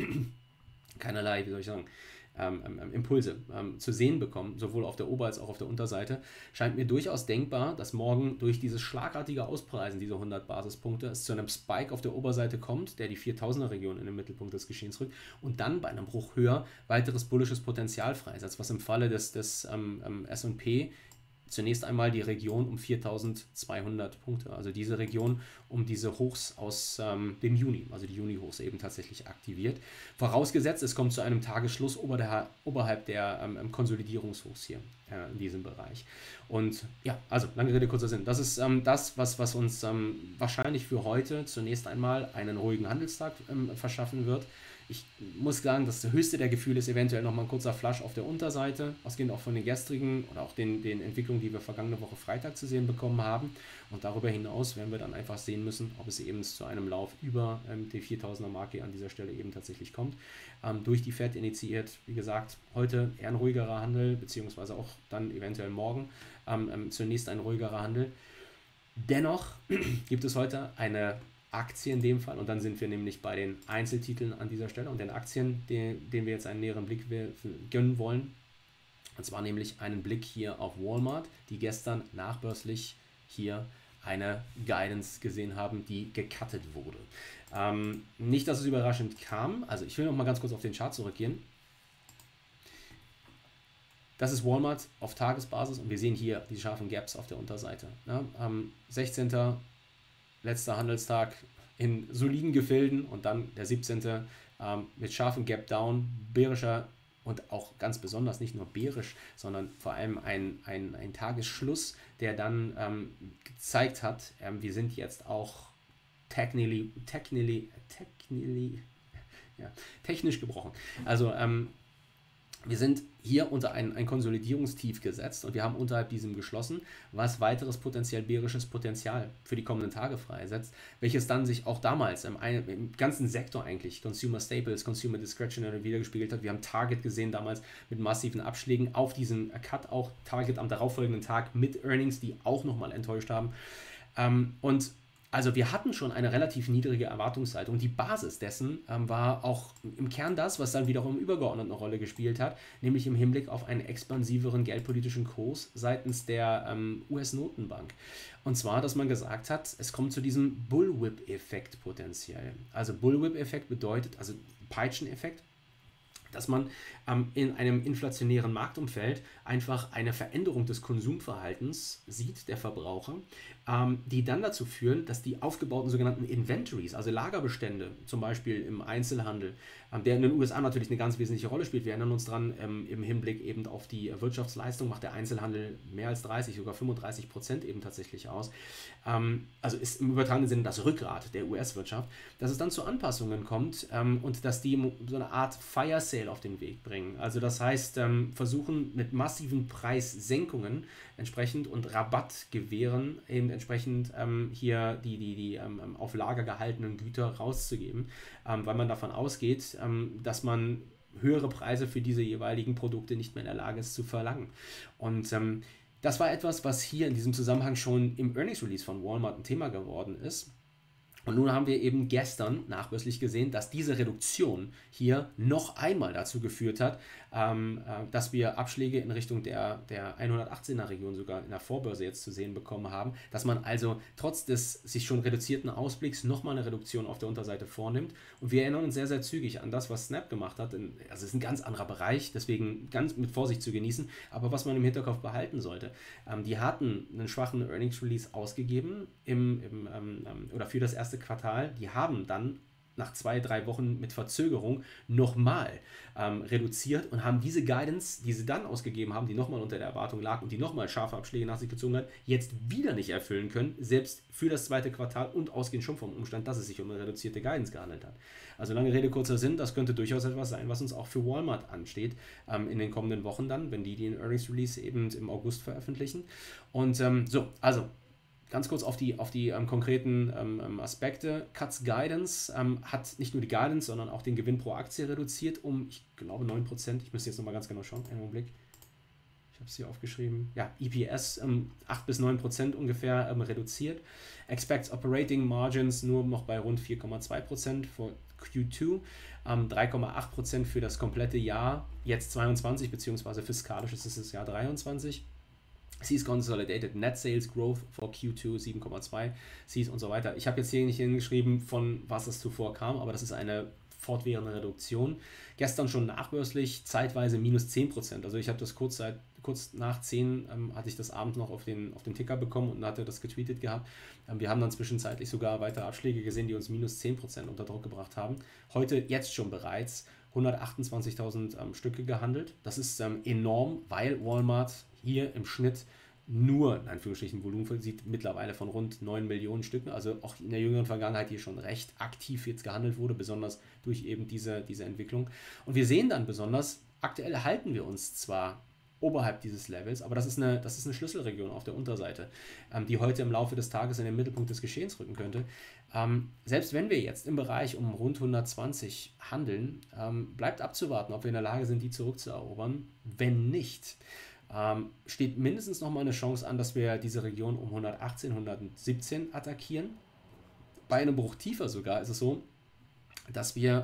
Speaker 1: wie soll ich sagen, Impulse zu sehen bekommen, sowohl auf der Ober- als auch auf der Unterseite, scheint mir durchaus denkbar, dass morgen durch dieses schlagartige Auspreisen dieser 100 Basispunkte es zu einem Spike auf der Oberseite kommt, der die 4000er-Region in den Mittelpunkt des Geschehens rückt und dann bei einem Bruch höher weiteres bullisches Potenzial freisetzt, was im Falle des S&P zunächst einmal die Region um 4200 Punkte, also diese Region um diese Hochs aus dem Juni, also die Juni-Hochs eben tatsächlich aktiviert. Vorausgesetzt, es kommt zu einem Tagesschluss oberhalb der Konsolidierungshochs hier in diesem Bereich. Und ja, also lange Rede, kurzer Sinn. Das ist das, was uns wahrscheinlich für heute zunächst einmal einen ruhigen Handelstag verschaffen wird. Ich muss sagen, das höchste der Gefühle ist eventuell nochmal ein kurzer Flash auf der Unterseite, ausgehend auch von den gestrigen oder auch den Entwicklungen, die wir vergangene Woche Freitag zu sehen bekommen haben. Und darüber hinaus werden wir dann einfach sehen müssen, ob es eben zu einem Lauf über die 4000er-Marke an dieser Stelle eben tatsächlich kommt. Durch die Fed initiiert, wie gesagt, heute eher ein ruhigerer Handel, beziehungsweise auch dann eventuell morgen zunächst ein ruhigerer Handel. Dennoch gibt es heute eine Aktie in dem Fall und dann sind wir nämlich bei den Einzeltiteln an dieser Stelle und den Aktien, denen wir jetzt einen näheren Blick gönnen wollen. Und zwar nämlich einen Blick hier auf Walmart, die gestern nachbörslich hier eine Guidance gesehen haben, die gecuttet wurde. Nicht, dass es überraschend kam, also ich will noch mal ganz kurz auf den Chart zurückgehen. Das ist Walmart auf Tagesbasis und wir sehen hier die scharfen Gaps auf der Unterseite. Ja, 16. letzter Handelstag in soliden Gefilden und dann der 17. Mit scharfem Gap Down, bärischer und auch ganz besonders nicht nur bärisch, sondern vor allem ein Tagesschluss, der dann gezeigt hat, wir sind jetzt auch technisch gebrochen. Also wir sind hier unter ein Konsolidierungstief gesetzt und wir haben unterhalb diesem geschlossen, was weiteres potenziell bärisches Potenzial für die kommenden Tage freisetzt, welches dann sich auch damals im ganzen Sektor eigentlich, Consumer Staples, Consumer Discretionary wiedergespiegelt hat. Wir haben Target gesehen damals mit massiven Abschlägen auf diesen Cut, auch Target am darauffolgenden Tag mit Earnings, die auch nochmal enttäuscht haben. Und also wir hatten schon eine relativ niedrige Erwartungshaltung. Die Basis dessen war auch im Kern das, was dann wiederum übergeordnet eine Rolle gespielt hat, nämlich im Hinblick auf einen expansiveren geldpolitischen Kurs seitens der US-Notenbank. Und zwar, dass man gesagt hat, es kommt zu diesem Bullwhip-Effekt potenziell. Also Bullwhip-Effekt bedeutet, also Peitschen-Effekt, dass man in einem inflationären Marktumfeld einfach eine Veränderung des Konsumverhaltens sieht, der Verbraucher, die dann dazu führen, dass die aufgebauten sogenannten Inventories, also Lagerbestände, zum Beispiel im Einzelhandel, der in den USA natürlich eine ganz wesentliche Rolle spielt. Wir erinnern uns dran, im Hinblick eben auf die Wirtschaftsleistung macht der Einzelhandel mehr als 30, sogar 35% eben tatsächlich aus. Also ist im übertragenen Sinne das Rückgrat der US-Wirtschaft, dass es dann zu Anpassungen kommt und dass die so eine Art Fire Sale auf den Weg bringen. Also das heißt, versuchen mit massiven Preissenkungen entsprechend und Rabatt gewähren, eben entsprechend hier die auf Lager gehaltenen Güter rauszugeben, weil man davon ausgeht, dass man höhere Preise für diese jeweiligen Produkte nicht mehr in der Lage ist zu verlangen. Und das war etwas, was hier in diesem Zusammenhang schon im Earnings Release von Walmart ein Thema geworden ist. Und nun haben wir eben gestern nachbörslich gesehen, dass diese Reduktion hier noch einmal dazu geführt hat, dass wir Abschläge in Richtung der 118er Region sogar in der Vorbörse jetzt zu sehen bekommen haben, dass man also trotz des sich schon reduzierten Ausblicks nochmal eine Reduktion auf der Unterseite vornimmt. Und wir erinnern uns sehr, sehr zügig an das, was Snap gemacht hat. Also es ist ein ganz anderer Bereich, deswegen ganz mit Vorsicht zu genießen, aber was man im Hinterkopf behalten sollte. Die hatten einen schwachen Earnings Release ausgegeben oder für das erste Quartal. Die haben dann nach 2-3 Wochen mit Verzögerung nochmal reduziert und haben diese Guidance, die sie dann ausgegeben haben, die nochmal unter der Erwartung lag und die nochmal scharfe Abschläge nach sich gezogen hat, jetzt wieder nicht erfüllen können, selbst für das zweite Quartal und ausgehend schon vom Umstand, dass es sich um eine reduzierte Guidance gehandelt hat. Also lange Rede, kurzer Sinn, das könnte durchaus etwas sein, was uns auch für Walmart ansteht in den kommenden Wochen dann, wenn die den Earnings Release eben im August veröffentlichen. Und also ganz kurz auf die konkreten Aspekte. Cuts Guidance hat nicht nur die Guidance, sondern auch den Gewinn pro Aktie reduziert um, ich glaube, 9%. Ich müsste jetzt nochmal ganz genau schauen. Einen Augenblick. Ich habe es hier aufgeschrieben. Ja, EPS 8-9% ungefähr reduziert. Expects Operating Margins nur noch bei rund 4,2% für Q2. 3,8% für das komplette Jahr, jetzt 22, beziehungsweise fiskalisch ist es das Jahr 23. Sees Consolidated Net Sales Growth for Q2 7,2, Sees und so weiter. Ich habe jetzt hier nicht hingeschrieben, von was es zuvor kam, aber das ist eine fortwährende Reduktion. Gestern schon nachbörslich, zeitweise minus 10%. Also ich habe das kurz nach 10 hatte ich das Abend noch auf den Ticker bekommen und hatte das getweetet gehabt. Wir haben dann zwischenzeitlich sogar weitere Abschläge gesehen, die uns minus 10% unter Druck gebracht haben. Heute jetzt schon bereits 128.000 Stücke gehandelt. Das ist enorm, weil Walmart hier im Schnitt nur, in Anführungsstrichen, Volumen sieht mittlerweile von rund 9 Millionen Stücken, also auch in der jüngeren Vergangenheit hier schon recht aktiv jetzt gehandelt wurde, besonders durch eben diese Entwicklung. Und wir sehen dann besonders, aktuell halten wir uns zwar oberhalb dieses Levels, aber das ist eine Schlüsselregion auf der Unterseite, die heute im Laufe des Tages in den Mittelpunkt des Geschehens rücken könnte. Selbst wenn wir jetzt im Bereich um rund 120 handeln, bleibt abzuwarten, ob wir in der Lage sind, die zurückzuerobern. Wenn nicht, steht mindestens nochmal eine Chance an, dass wir diese Region um 118, 117 attackieren. Bei einem Bruch tiefer sogar ist es so, dass wir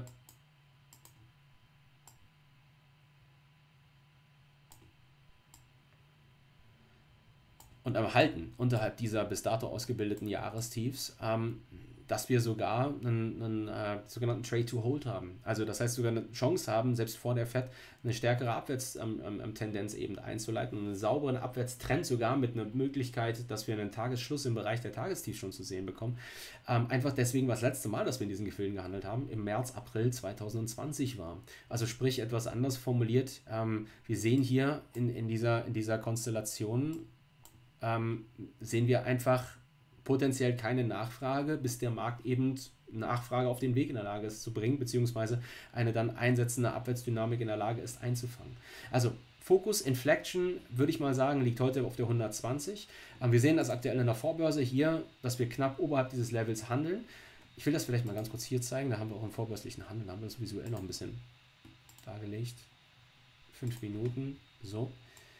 Speaker 1: und erhalten unterhalb dieser bis dato ausgebildeten Jahrestiefs, dass wir sogar einen sogenannten Trade to Hold haben. Also das heißt sogar eine Chance haben, selbst vor der Fed eine stärkere Abwärtstendenz eben einzuleiten und einen sauberen Abwärtstrend sogar mit einer Möglichkeit, dass wir einen Tagesschluss im Bereich der Tagestiefs schon zu sehen bekommen. Einfach deswegen, was das letzte Mal, dass wir in diesen Gefilden gehandelt haben, im März, April 2020 war. Also sprich etwas anders formuliert, wir sehen hier in dieser Konstellation, sehen wir einfach potenziell keine Nachfrage, bis der Markt eben Nachfrage auf den Weg in der Lage ist zu bringen, beziehungsweise eine dann einsetzende Abwärtsdynamik in der Lage ist einzufangen. Also Fokus Inflection, würde ich mal sagen, liegt heute auf der 120. Wir sehen das aktuell in der Vorbörse hier, dass wir knapp oberhalb dieses Levels handeln. Ich will das vielleicht mal ganz kurz hier zeigen, da haben wir auch im vorbörslichen Handel, da haben wir das visuell noch ein bisschen dargelegt. 5 Minuten, so.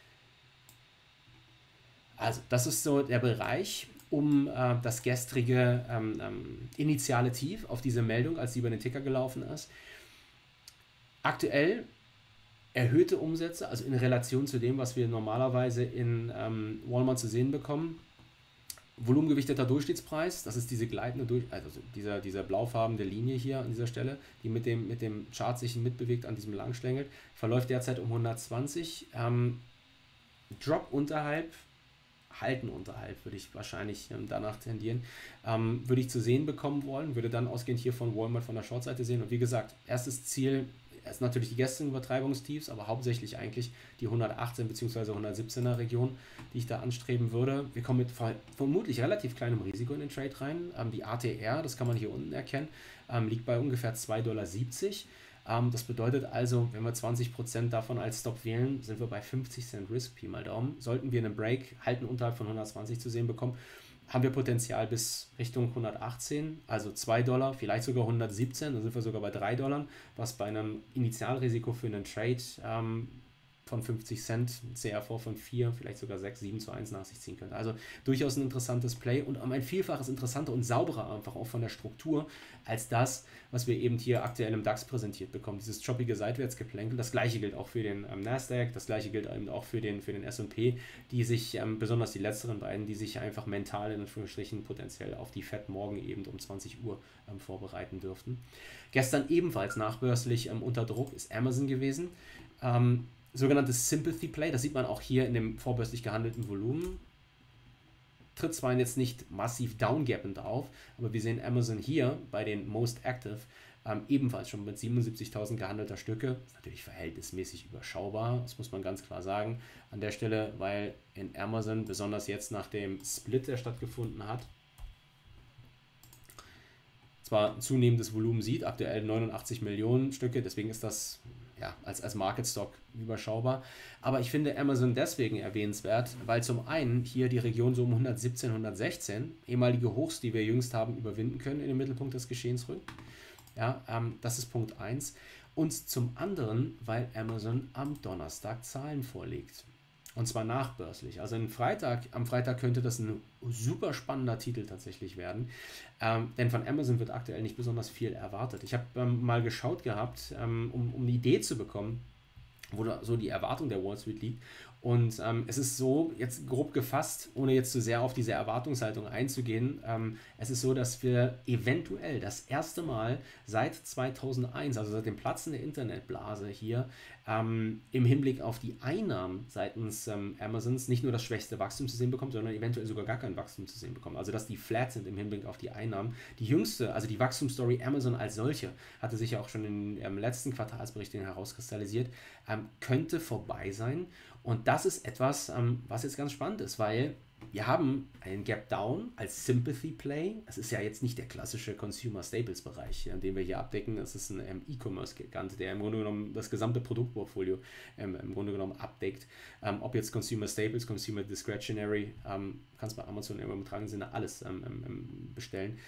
Speaker 1: Also das ist so der Bereich um das gestrige initiale Tief auf diese Meldung, als sie über den Ticker gelaufen ist. Aktuell erhöhte Umsätze, also in Relation zu dem, was wir normalerweise in Walmart zu sehen bekommen. Volumengewichteter Durchschnittspreis, das ist diese gleitende, also dieser blaufarbene Linie hier an dieser Stelle, die mit dem Chart sich mitbewegt, an diesem Langschlängel, verläuft derzeit um 120. Drop unterhalb, halten unterhalb, würde ich wahrscheinlich danach tendieren, würde ich zu sehen bekommen wollen, würde dann ausgehend hier von Walmart von der Shortseite sehen und wie gesagt, erstes Ziel ist natürlich die gestrigen Übertreibungstiefs, aber hauptsächlich eigentlich die 118 bzw. 117er Region, die ich da anstreben würde. Wir kommen mit vermutlich relativ kleinem Risiko in den Trade rein. Die ATR, das kann man hier unten erkennen, liegt bei ungefähr 2,70 $. Das bedeutet also, wenn wir 20% davon als Stop wählen, sind wir bei 50 Cent Risk, Pi mal Daumen. Sollten wir einen Break halten unterhalb von 120 zu sehen bekommen, haben wir Potenzial bis Richtung 118, also $2, vielleicht sogar 117, dann sind wir sogar bei $3, was bei einem Initialrisiko für einen Trade von 50 Cent, CRV von 4, vielleicht sogar 6, 7:1 nach sich ziehen könnte. Also durchaus ein interessantes Play und um ein Vielfaches interessanter und sauberer einfach auch von der Struktur als das, was wir eben hier aktuell im DAX präsentiert bekommen. Dieses choppige Seitwärtsgeplänkel. Das gleiche gilt auch für den Nasdaq, das gleiche gilt eben auch für den S&P, die sich, besonders die letzteren beiden, die sich einfach mental in Anführungsstrichen potenziell auf die Fed morgen eben um 20 Uhr vorbereiten dürften. Gestern ebenfalls nachbörslich unter Druck ist Amazon gewesen. Sogenanntes Sympathy Play, das sieht man auch hier in dem vorbörslich gehandelten Volumen. Tritt zwar jetzt nicht massiv downgappend auf, aber wir sehen Amazon hier bei den Most Active ebenfalls schon mit 77.000 gehandelter Stücke. Das ist natürlich verhältnismäßig überschaubar, das muss man ganz klar sagen an der Stelle, weil in Amazon, besonders jetzt nach dem Split, der stattgefunden hat, zwar ein zunehmendes Volumen sieht, aktuell 89 Millionen Stücke, deswegen ist das ja, als Market Stock überschaubar. Aber ich finde Amazon deswegen erwähnenswert, weil zum einen hier die Region so um 117, 116, ehemalige Hochs, die wir jüngst haben, überwinden können, in den Mittelpunkt des Geschehens rückt. Ja, das ist Punkt 1. Und zum anderen, weil Amazon am Donnerstag Zahlen vorlegt. Und zwar nachbörslich. Also am Freitag könnte das ein super spannender Titel tatsächlich werden. Denn von Amazon wird aktuell nicht besonders viel erwartet. Ich habe mal geschaut gehabt, um eine Idee zu bekommen, wo da so die Erwartung der Wall Street liegt. Und es ist so, jetzt grob gefasst, ohne jetzt zu sehr auf diese Erwartungshaltung einzugehen, es ist so, dass wir eventuell das erste Mal seit 2001, also seit dem Platzen der Internetblase hier, im Hinblick auf die Einnahmen seitens Amazons nicht nur das schwächste Wachstum zu sehen bekommen, sondern eventuell sogar gar kein Wachstum zu sehen bekommen. Also dass die flat sind im Hinblick auf die Einnahmen. Die jüngste, also die Wachstumsstory Amazon als solche, hatte sich ja auch schon im letzten Quartalsbericht herauskristallisiert, könnte vorbei sein. Und das ist etwas, was jetzt ganz spannend ist, weil wir haben einen Gap Down als Sympathy Play. Es ist ja jetzt nicht der klassische Consumer Staples Bereich, den wir hier abdecken. Das ist ein E-Commerce-Gigant, der im Grunde genommen das gesamte Produktportfolio im Grunde genommen abdeckt. Ob jetzt Consumer Staples, Consumer Discretionary, kannst bei Amazon im übertragenen Sinne alles bestellen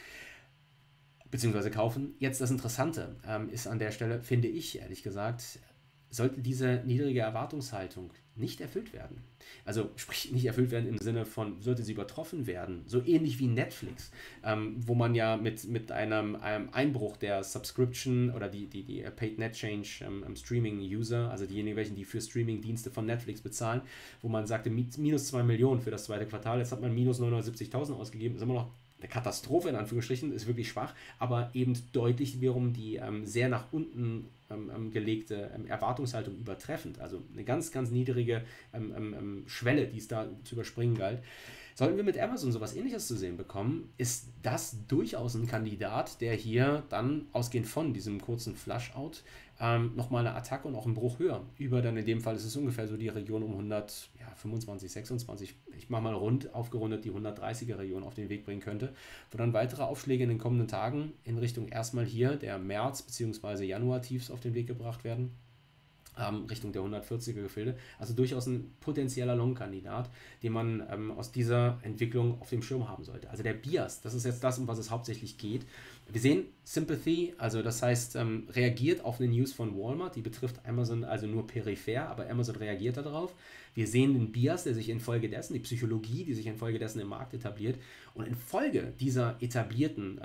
Speaker 1: bzw. kaufen. Jetzt das Interessante ist an der Stelle, finde ich ehrlich gesagt, sollte diese niedrige Erwartungshaltung nicht erfüllt werden. Also sprich nicht erfüllt werden im Sinne von, sollte sie übertroffen werden, so ähnlich wie Netflix, wo man ja mit einem Einbruch der Subscription oder die Paid Net Change Streaming-User, also diejenigen, welchen die für Streaming-Dienste von Netflix bezahlen, wo man sagte, minus 2 Millionen für das zweite Quartal, jetzt hat man minus 970.000 ausgegeben, ist immer noch eine Katastrophe in Anführungsstrichen, ist wirklich schwach, aber eben deutlich wiederum die sehr nach unten gelegte Erwartungshaltung übertreffend, also eine ganz, ganz niedrige Schwelle, die es da zu überspringen galt. Sollten wir mit Amazon sowas Ähnliches zu sehen bekommen, ist das durchaus ein Kandidat, der hier dann ausgehend von diesem kurzen Flushout nochmal eine Attacke und auch einen Bruch höher. Über dann in dem Fall ist es ungefähr so die Region um 125, 26, ich mache mal rund aufgerundet die 130er Region auf den Weg bringen könnte, wo dann weitere Aufschläge in den kommenden Tagen in Richtung erstmal hier der März- bzw. Januar-Tiefs auf den Weg gebracht werden. Richtung der 140er Gefilde. Also durchaus ein potenzieller Long-Kandidat, den man aus dieser Entwicklung auf dem Schirm haben sollte. Also der Bias, das ist jetzt das, um was es hauptsächlich geht. Wir sehen Sympathy, also das heißt, reagiert auf eine News von Walmart, die betrifft Amazon also nur peripher, aber Amazon reagiert darauf. Wir sehen den Bias, der sich infolgedessen, die Psychologie, die sich infolgedessen im Markt etabliert. Und infolge dieser etablierten,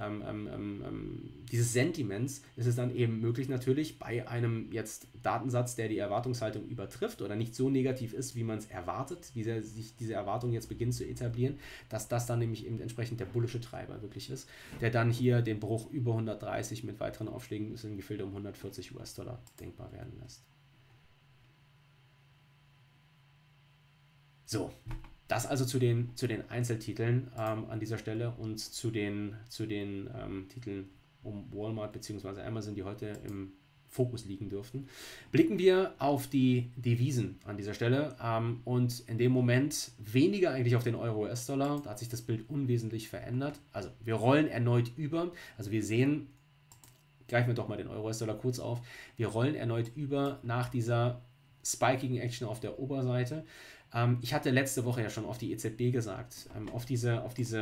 Speaker 1: dieses Sentiments ist es dann eben möglich natürlich bei einem jetzt Datensatz, der die Erwartungshaltung übertrifft oder nicht so negativ ist, wie man es erwartet, wie sich diese Erwartung jetzt beginnt zu etablieren, dass das dann nämlich eben entsprechend der bullische Treiber wirklich ist, der dann hier den Bruch über 130 mit weiteren Aufschlägen bis in Gefilde um 140 US-Dollar denkbar werden lässt. So, das also zu den Einzeltiteln an dieser Stelle und zu den Titeln um Walmart bzw. Amazon, die heute im Fokus liegen dürften. Blicken wir auf die Devisen an dieser Stelle und in dem Moment weniger eigentlich auf den Euro-US-Dollar. Da hat sich das Bild unwesentlich verändert. Also wir rollen erneut über. Also wir sehen, greifen wir doch mal den Euro-US-Dollar kurz auf, wir rollen erneut über nach dieser spikigen Action auf der Oberseite. Ich hatte letzte Woche ja schon auf die EZB gesagt, auf diese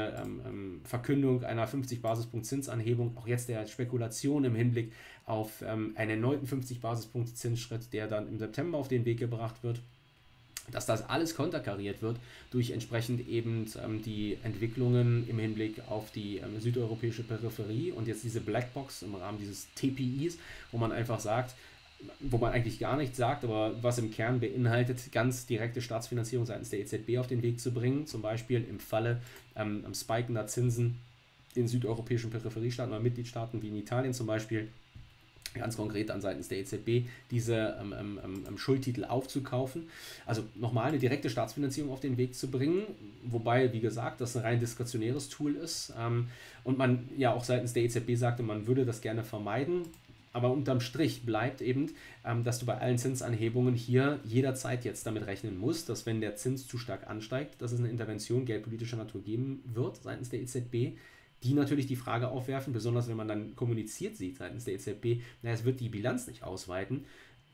Speaker 1: Verkündung einer 50 Basispunkt Zinsanhebung, auch jetzt der Spekulation im Hinblick auf einen erneuten 50 Basispunkt Zinsschritt, der dann im September auf den Weg gebracht wird, dass das alles konterkariert wird durch entsprechend eben die Entwicklungen im Hinblick auf die südeuropäische Peripherie und jetzt diese Blackbox im Rahmen dieses TPIs, wo man einfach sagt, wo man eigentlich gar nichts sagt, aber was im Kern beinhaltet, ganz direkte Staatsfinanzierung seitens der EZB auf den Weg zu bringen, zum Beispiel im Falle spikender Zinsen in südeuropäischen Peripheriestaaten oder Mitgliedstaaten wie in Italien zum Beispiel, ganz konkret dann seitens der EZB, diese Schuldtitel aufzukaufen. Also nochmal eine direkte Staatsfinanzierung auf den Weg zu bringen, wobei, wie gesagt, das ein rein diskretionäres Tool ist und man ja auch seitens der EZB sagte, man würde das gerne vermeiden. Aber unterm Strich bleibt eben, dass du bei allen Zinsanhebungen hier jederzeit jetzt damit rechnen musst, dass wenn der Zins zu stark ansteigt, dass es eine Intervention geldpolitischer Natur geben wird seitens der EZB, die natürlich die Frage aufwerfen, besonders wenn man dann kommuniziert sieht seitens der EZB, naja, es wird die Bilanz nicht ausweiten.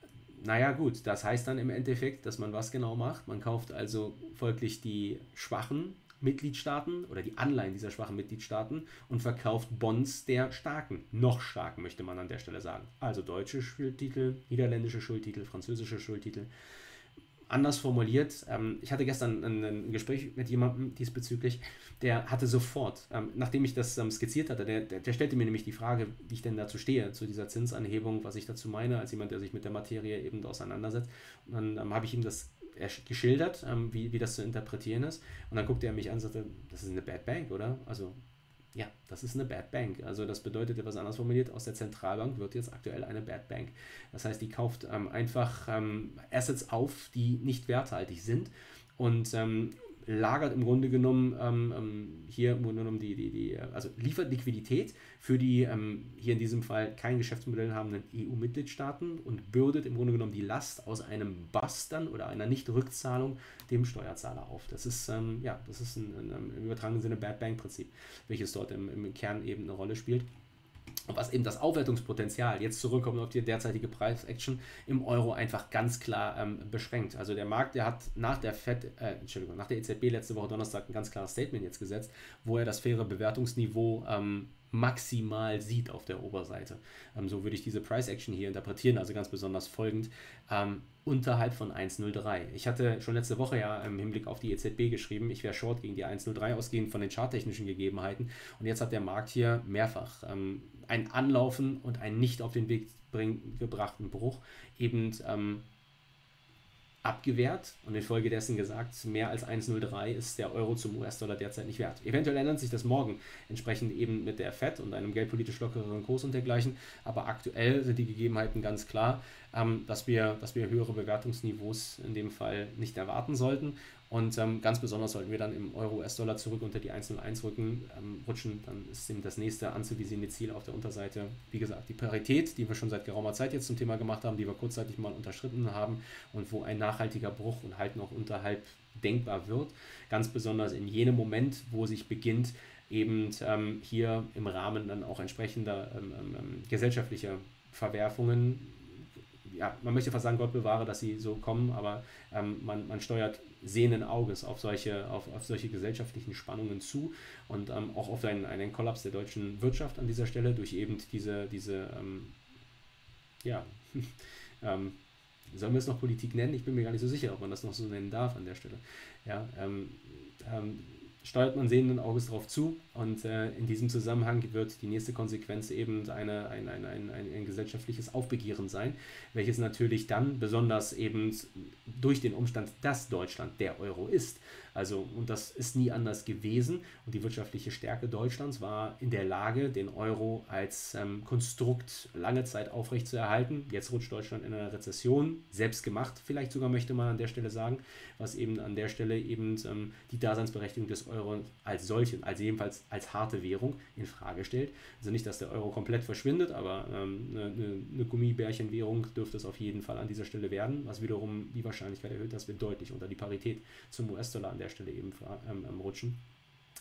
Speaker 1: Naja gut, das heißt dann im Endeffekt, dass man was genau macht. Man kauft also folglich die schwachen Mitgliedstaaten oder die Anleihen dieser schwachen Mitgliedstaaten und verkauft Bonds der starken, noch starken möchte man an der Stelle sagen. Also deutsche Schuldtitel, niederländische Schuldtitel, französische Schuldtitel. Anders formuliert, ich hatte gestern ein Gespräch mit jemandem diesbezüglich, der hatte sofort, nachdem ich das skizziert hatte, der stellte mir nämlich die Frage, wie ich denn dazu stehe, zu dieser Zinsanhebung, was ich dazu meine, als jemand, der sich mit der Materie eben auseinandersetzt. Und dann habe ich ihm das geschildert, wie das zu interpretieren ist. Und dann guckte er mich an und sagte, das ist eine Bad Bank, oder? Also, ja, das ist eine Bad Bank. Also das bedeutet etwas anders formuliert, aus der Zentralbank wird jetzt aktuell eine Bad Bank. Das heißt, die kauft einfach Assets auf, die nicht werthaltig sind und lagert im Grunde genommen hier im Grunde genommen also liefert Liquidität für die hier in diesem Fall kein Geschäftsmodell habenden EU-Mitgliedstaaten und bürdet im Grunde genommen die Last aus einem Bust dann oder einer Nicht-Rückzahlung dem Steuerzahler auf. Das ist im übertragenen Sinne Bad Bank-Prinzip, welches dort im Kern eben eine Rolle spielt. Und was eben das Aufwertungspotenzial, jetzt zurückkommen auf die derzeitige Price-Action, im Euro einfach ganz klar beschränkt. Also der Markt, der hat nach der nach der EZB letzte Woche Donnerstag ein ganz klares Statement jetzt gesetzt, wo er das faire Bewertungsniveau maximal sieht auf der Oberseite. So würde ich diese Price-Action hier interpretieren, also ganz besonders folgend, unterhalb von 1,03. Ich hatte schon letzte Woche ja im Hinblick auf die EZB geschrieben, ich wäre short gegen die 1,03 ausgehend von den charttechnischen Gegebenheiten und jetzt hat der Markt hier mehrfach ein Anlaufen und einen nicht auf den Weg gebrachten Bruch eben abgewehrt und infolgedessen gesagt, mehr als 1,03 ist der Euro zum US-Dollar derzeit nicht wert. Eventuell ändert sich das morgen, entsprechend eben mit der FED und einem geldpolitisch lockereren Kurs und dergleichen, aber aktuell sind die Gegebenheiten ganz klar, dass wir höhere Bewertungsniveaus in dem Fall nicht erwarten sollten und ganz besonders sollten wir dann im Euro-US-Dollar zurück unter die 1,01 rutschen, dann ist eben das nächste anzuvisierende Ziel auf der Unterseite, wie gesagt, die Parität, die wir schon seit geraumer Zeit jetzt zum Thema gemacht haben, die wir kurzzeitig mal unterschritten haben und wo ein nachhaltiger Bruch und halt noch unterhalb denkbar wird, ganz besonders in jenem Moment, wo sich beginnt, eben hier im Rahmen dann auch entsprechender gesellschaftlicher Verwerfungen, ja, man möchte fast sagen, Gott bewahre, dass sie so kommen, aber man steuert sehenden Auges auf solche gesellschaftlichen Spannungen zu und auch auf einen Kollaps der deutschen Wirtschaft an dieser Stelle durch eben diese sollen wir es noch Politik nennen? Ich bin mir gar nicht so sicher, ob man das noch so nennen darf an der Stelle. Ja, steuert man sehenden Auges darauf zu und in diesem Zusammenhang wird die nächste Konsequenz eben ein gesellschaftliches Aufbegehren sein, welches natürlich dann besonders eben durch den Umstand, dass Deutschland der Euro ist, also und das ist nie anders gewesen und die wirtschaftliche Stärke Deutschlands war in der Lage, den Euro als Konstrukt lange Zeit aufrechtzuerhalten. Jetzt rutscht Deutschland in eine Rezession, selbst gemacht vielleicht sogar, möchte man an der Stelle sagen, was eben an der Stelle eben die Daseinsberechtigung des Euro als solchen, also jedenfalls als harte Währung in Frage stellt. Also nicht, dass der Euro komplett verschwindet, aber eine Gummibärchenwährung dürfte es auf jeden Fall an dieser Stelle werden, was wiederum die Wahrscheinlichkeit erhöht, dass wir deutlich unter die Parität zum US-Dollar an der Stelle eben rutschen.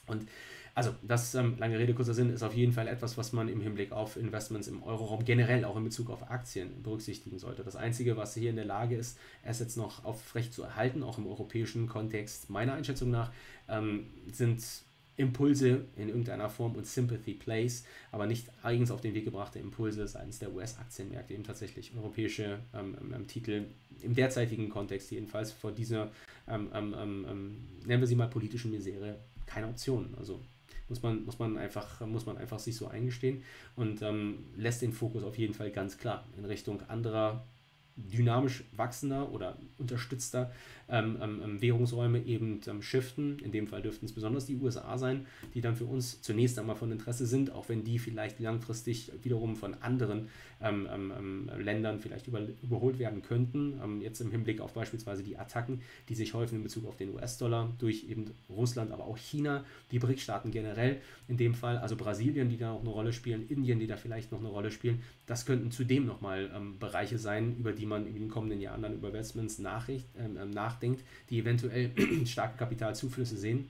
Speaker 1: Und also, das, lange Rede, kurzer Sinn, ist auf jeden Fall etwas, was man im Hinblick auf Investments im Euroraum generell auch in Bezug auf Aktien berücksichtigen sollte. Das Einzige, was hier in der Lage ist, Assets noch aufrecht zu erhalten, auch im europäischen Kontext, meiner Einschätzung nach, sind Impulse in irgendeiner Form und Sympathy Plays, aber nicht eigens auf den Weg gebrachte Impulse seitens der US-Aktienmärkte, eben tatsächlich europäische Titel im derzeitigen Kontext jedenfalls vor dieser, nennen wir sie mal politischen Misere, keine Option. Also muss man einfach sich so eingestehen und lässt den Fokus auf jeden Fall ganz klar in Richtung anderer dynamisch wachsender oder unterstützter Währungsräume eben shiften. In dem Fall dürften es besonders die USA sein, die dann für uns zunächst einmal von Interesse sind, auch wenn die vielleicht langfristig wiederum von anderen Ländern vielleicht überholt werden könnten. Jetzt im Hinblick auf beispielsweise die Attacken, die sich häufen in Bezug auf den US-Dollar durch eben Russland, aber auch China, die BRIC-Staaten generell in dem Fall, also Brasilien, die da auch eine Rolle spielen, Indien, die da vielleicht noch eine Rolle spielen. Das könnten zudem nochmal Bereiche sein, über die man in den kommenden Jahren dann über Investments nachdenkt, die eventuell starke Kapitalzuflüsse sehen.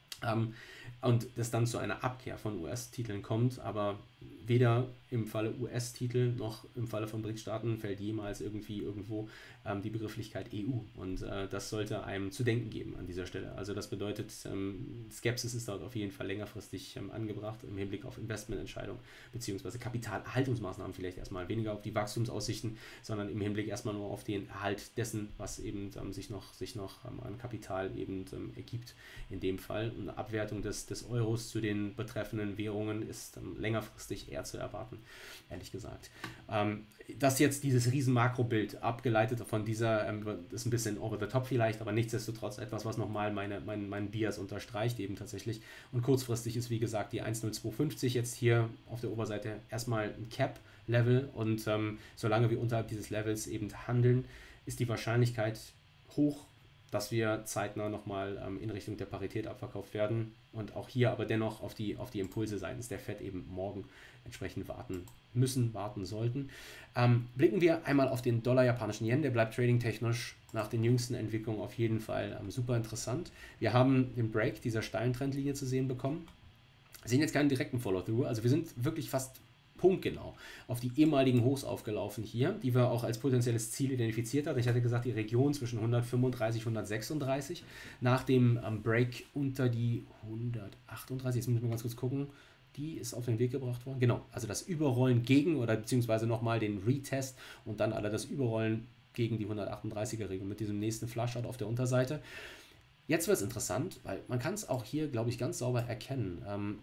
Speaker 1: Und das dann zu einer Abkehr von US-Titeln kommt, aber weder im Falle US-Titel noch im Falle von BRIC-Staaten fällt jemals irgendwie irgendwo die Begrifflichkeit EU und das sollte einem zu denken geben an dieser Stelle. Also das bedeutet, Skepsis ist dort auf jeden Fall längerfristig angebracht im Hinblick auf Investmententscheidungen beziehungsweise Kapitalerhaltungsmaßnahmen vielleicht erstmal, weniger auf die Wachstumsaussichten, sondern im Hinblick erstmal nur auf den Erhalt dessen, was eben sich noch an Kapital eben ergibt in dem Fall. Eine Abwertung des Euros zu den betreffenden Währungen ist längerfristig eher zu erwarten, ehrlich gesagt. Das jetzt dieses riesen Makrobild abgeleitet von dieser, ist ein bisschen over the top vielleicht, aber nichtsdestotrotz etwas, was nochmal meinen Bias unterstreicht eben tatsächlich. Und kurzfristig ist wie gesagt die 10250 jetzt hier auf der Oberseite erstmal ein Cap-Level und solange wir unterhalb dieses Levels eben handeln, ist die Wahrscheinlichkeit hoch, dass wir zeitnah nochmal in Richtung der Parität abverkauft werden und auch hier aber dennoch auf die Impulse seitens der Fed eben morgen entsprechend warten sollten. Blicken wir einmal auf den Dollar-Japanischen Yen, der bleibt trading-technisch nach den jüngsten Entwicklungen auf jeden Fall super interessant. Wir haben den Break dieser steilen Trendlinie zu sehen bekommen, sehen jetzt keinen direkten Follow-through, also wir sind wirklich fast punktgenau auf die ehemaligen Hochs aufgelaufen hier, die wir auch als potenzielles Ziel identifiziert hatten. Ich hatte gesagt, die Region zwischen 135 und 136 nach dem Break unter die 138, jetzt müssen wir ganz kurz gucken, die ist auf den Weg gebracht worden. Genau, also das Überrollen gegen oder beziehungsweise nochmal den Retest und dann das Überrollen gegen die 138er Region mit diesem nächsten Flushout auf der Unterseite. Jetzt wird es interessant, weil man kann es auch hier, glaube ich, ganz sauber erkennen.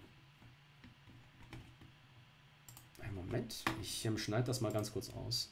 Speaker 1: Moment, ich schneide das mal ganz kurz aus.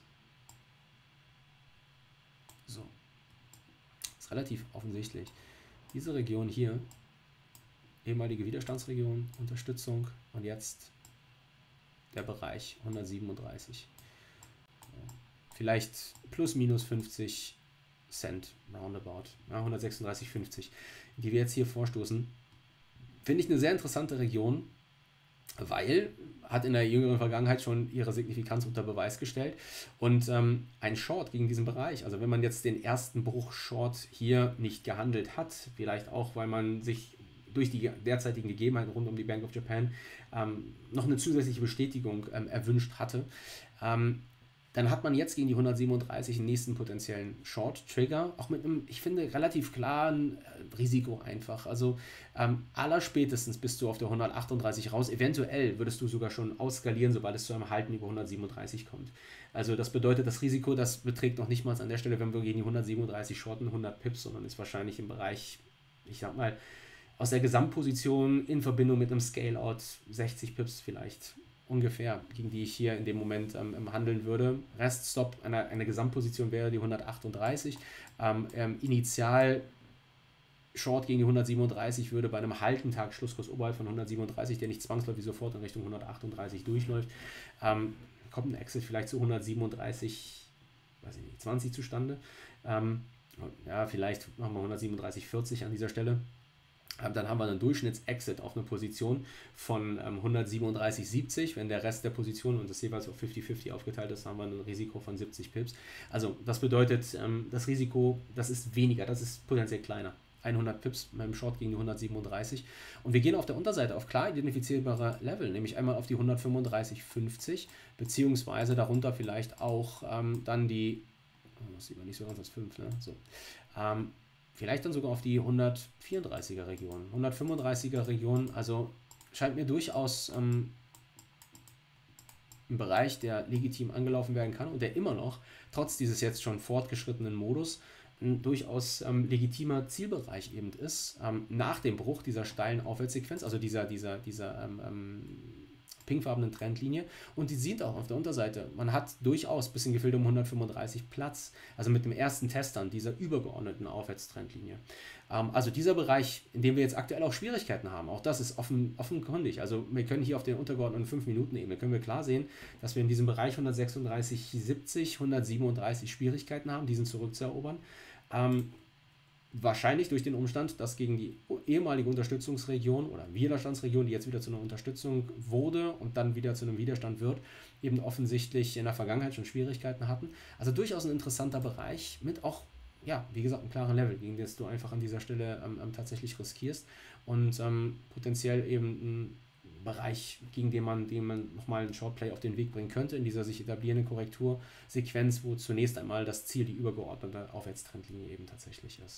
Speaker 1: So, ist relativ offensichtlich. Diese Region hier, ehemalige Widerstandsregion, Unterstützung und jetzt der Bereich 137. Vielleicht plus minus 50 Cent, roundabout, ja, 136,50, die wir jetzt hier vorstoßen. Finde ich eine sehr interessante Region, weil hat in der jüngeren Vergangenheit schon ihre Signifikanz unter Beweis gestellt und ein Short gegen diesen Bereich, also wenn man jetzt den ersten Bruch Short hier nicht gehandelt hat, vielleicht auch, weil man sich durch die derzeitigen Gegebenheiten rund um die Bank of Japan noch eine zusätzliche Bestätigung erwünscht hatte, dann hat man jetzt gegen die 137 den nächsten potenziellen Short-Trigger, auch mit einem, ich finde, relativ klaren Risiko einfach. Also allerspätestens bist du auf der 138 raus. Eventuell würdest du sogar schon ausskalieren, sobald es zu einem Halten über 137 kommt. Also das bedeutet, das Risiko, das beträgt noch nicht mal an der Stelle, wenn wir gegen die 137 shorten, 100 Pips, sondern ist wahrscheinlich im Bereich, ich sag mal, aus der Gesamtposition in Verbindung mit einem Scale-Out 60 Pips vielleicht ungefähr, gegen die ich hier in dem Moment handeln würde. Reststop einer Gesamtposition wäre die 138. Initial Short gegen die 137 würde bei einem Haltentag Schlusskurs oberhalb von 137, der nicht zwangsläufig sofort in Richtung 138 durchläuft, kommt ein Exit vielleicht zu 137, weiß ich nicht, 20 zustande. Ja, vielleicht machen wir 137,40 an dieser Stelle. Dann haben wir einen Durchschnitts-Exit auf eine Position von 137,70. Wenn der Rest der Position und das jeweils auf 50-50 aufgeteilt ist, haben wir ein Risiko von 70 Pips. Also das bedeutet, das Risiko, das ist weniger, das ist potenziell kleiner 100 Pips beim Short gegen die 137. Und wir gehen auf der Unterseite auf klar identifizierbare Level, nämlich einmal auf die 135,50, beziehungsweise darunter vielleicht auch dann die, das sieht man nicht so ganz als 5, ne? So. Vielleicht dann sogar auf die 134er Region. 135er Region, also scheint mir durchaus ein Bereich, der legitim angelaufen werden kann und der immer noch, trotz dieses jetzt schon fortgeschrittenen Modus, ein durchaus legitimer Zielbereich eben ist, nach dem Bruch dieser steilen Aufwärtssequenz, also dieser pinkfarbenen Trendlinie, und die sieht auch auf der Unterseite, man hat durchaus ein bisschen gefehlt um 135 Platz, also mit dem ersten Test an dieser übergeordneten Aufwärtstrendlinie. Also dieser Bereich, in dem wir jetzt aktuell auch Schwierigkeiten haben, auch das ist offenkundig, also wir können hier auf den untergeordneten 5-Minuten-Ebene, können wir klar sehen, dass wir in diesem Bereich 136,70, 137 Schwierigkeiten haben, diesen zurückzuerobern. Wahrscheinlich durch den Umstand, dass gegen die ehemalige Unterstützungsregion oder Widerstandsregion, die jetzt wieder zu einer Unterstützung wurde und dann wieder zu einem Widerstand wird, eben offensichtlich in der Vergangenheit schon Schwierigkeiten hatten. Also durchaus ein interessanter Bereich mit auch, ja, wie gesagt, einem klaren Level, gegen das du einfach an dieser Stelle tatsächlich riskierst und potenziell eben ein Bereich, gegen den man nochmal einen Shortplay auf den Weg bringen könnte, in dieser sich etablierenden Korrektursequenz, wo zunächst einmal das Ziel die übergeordnete Aufwärtstrendlinie eben tatsächlich ist.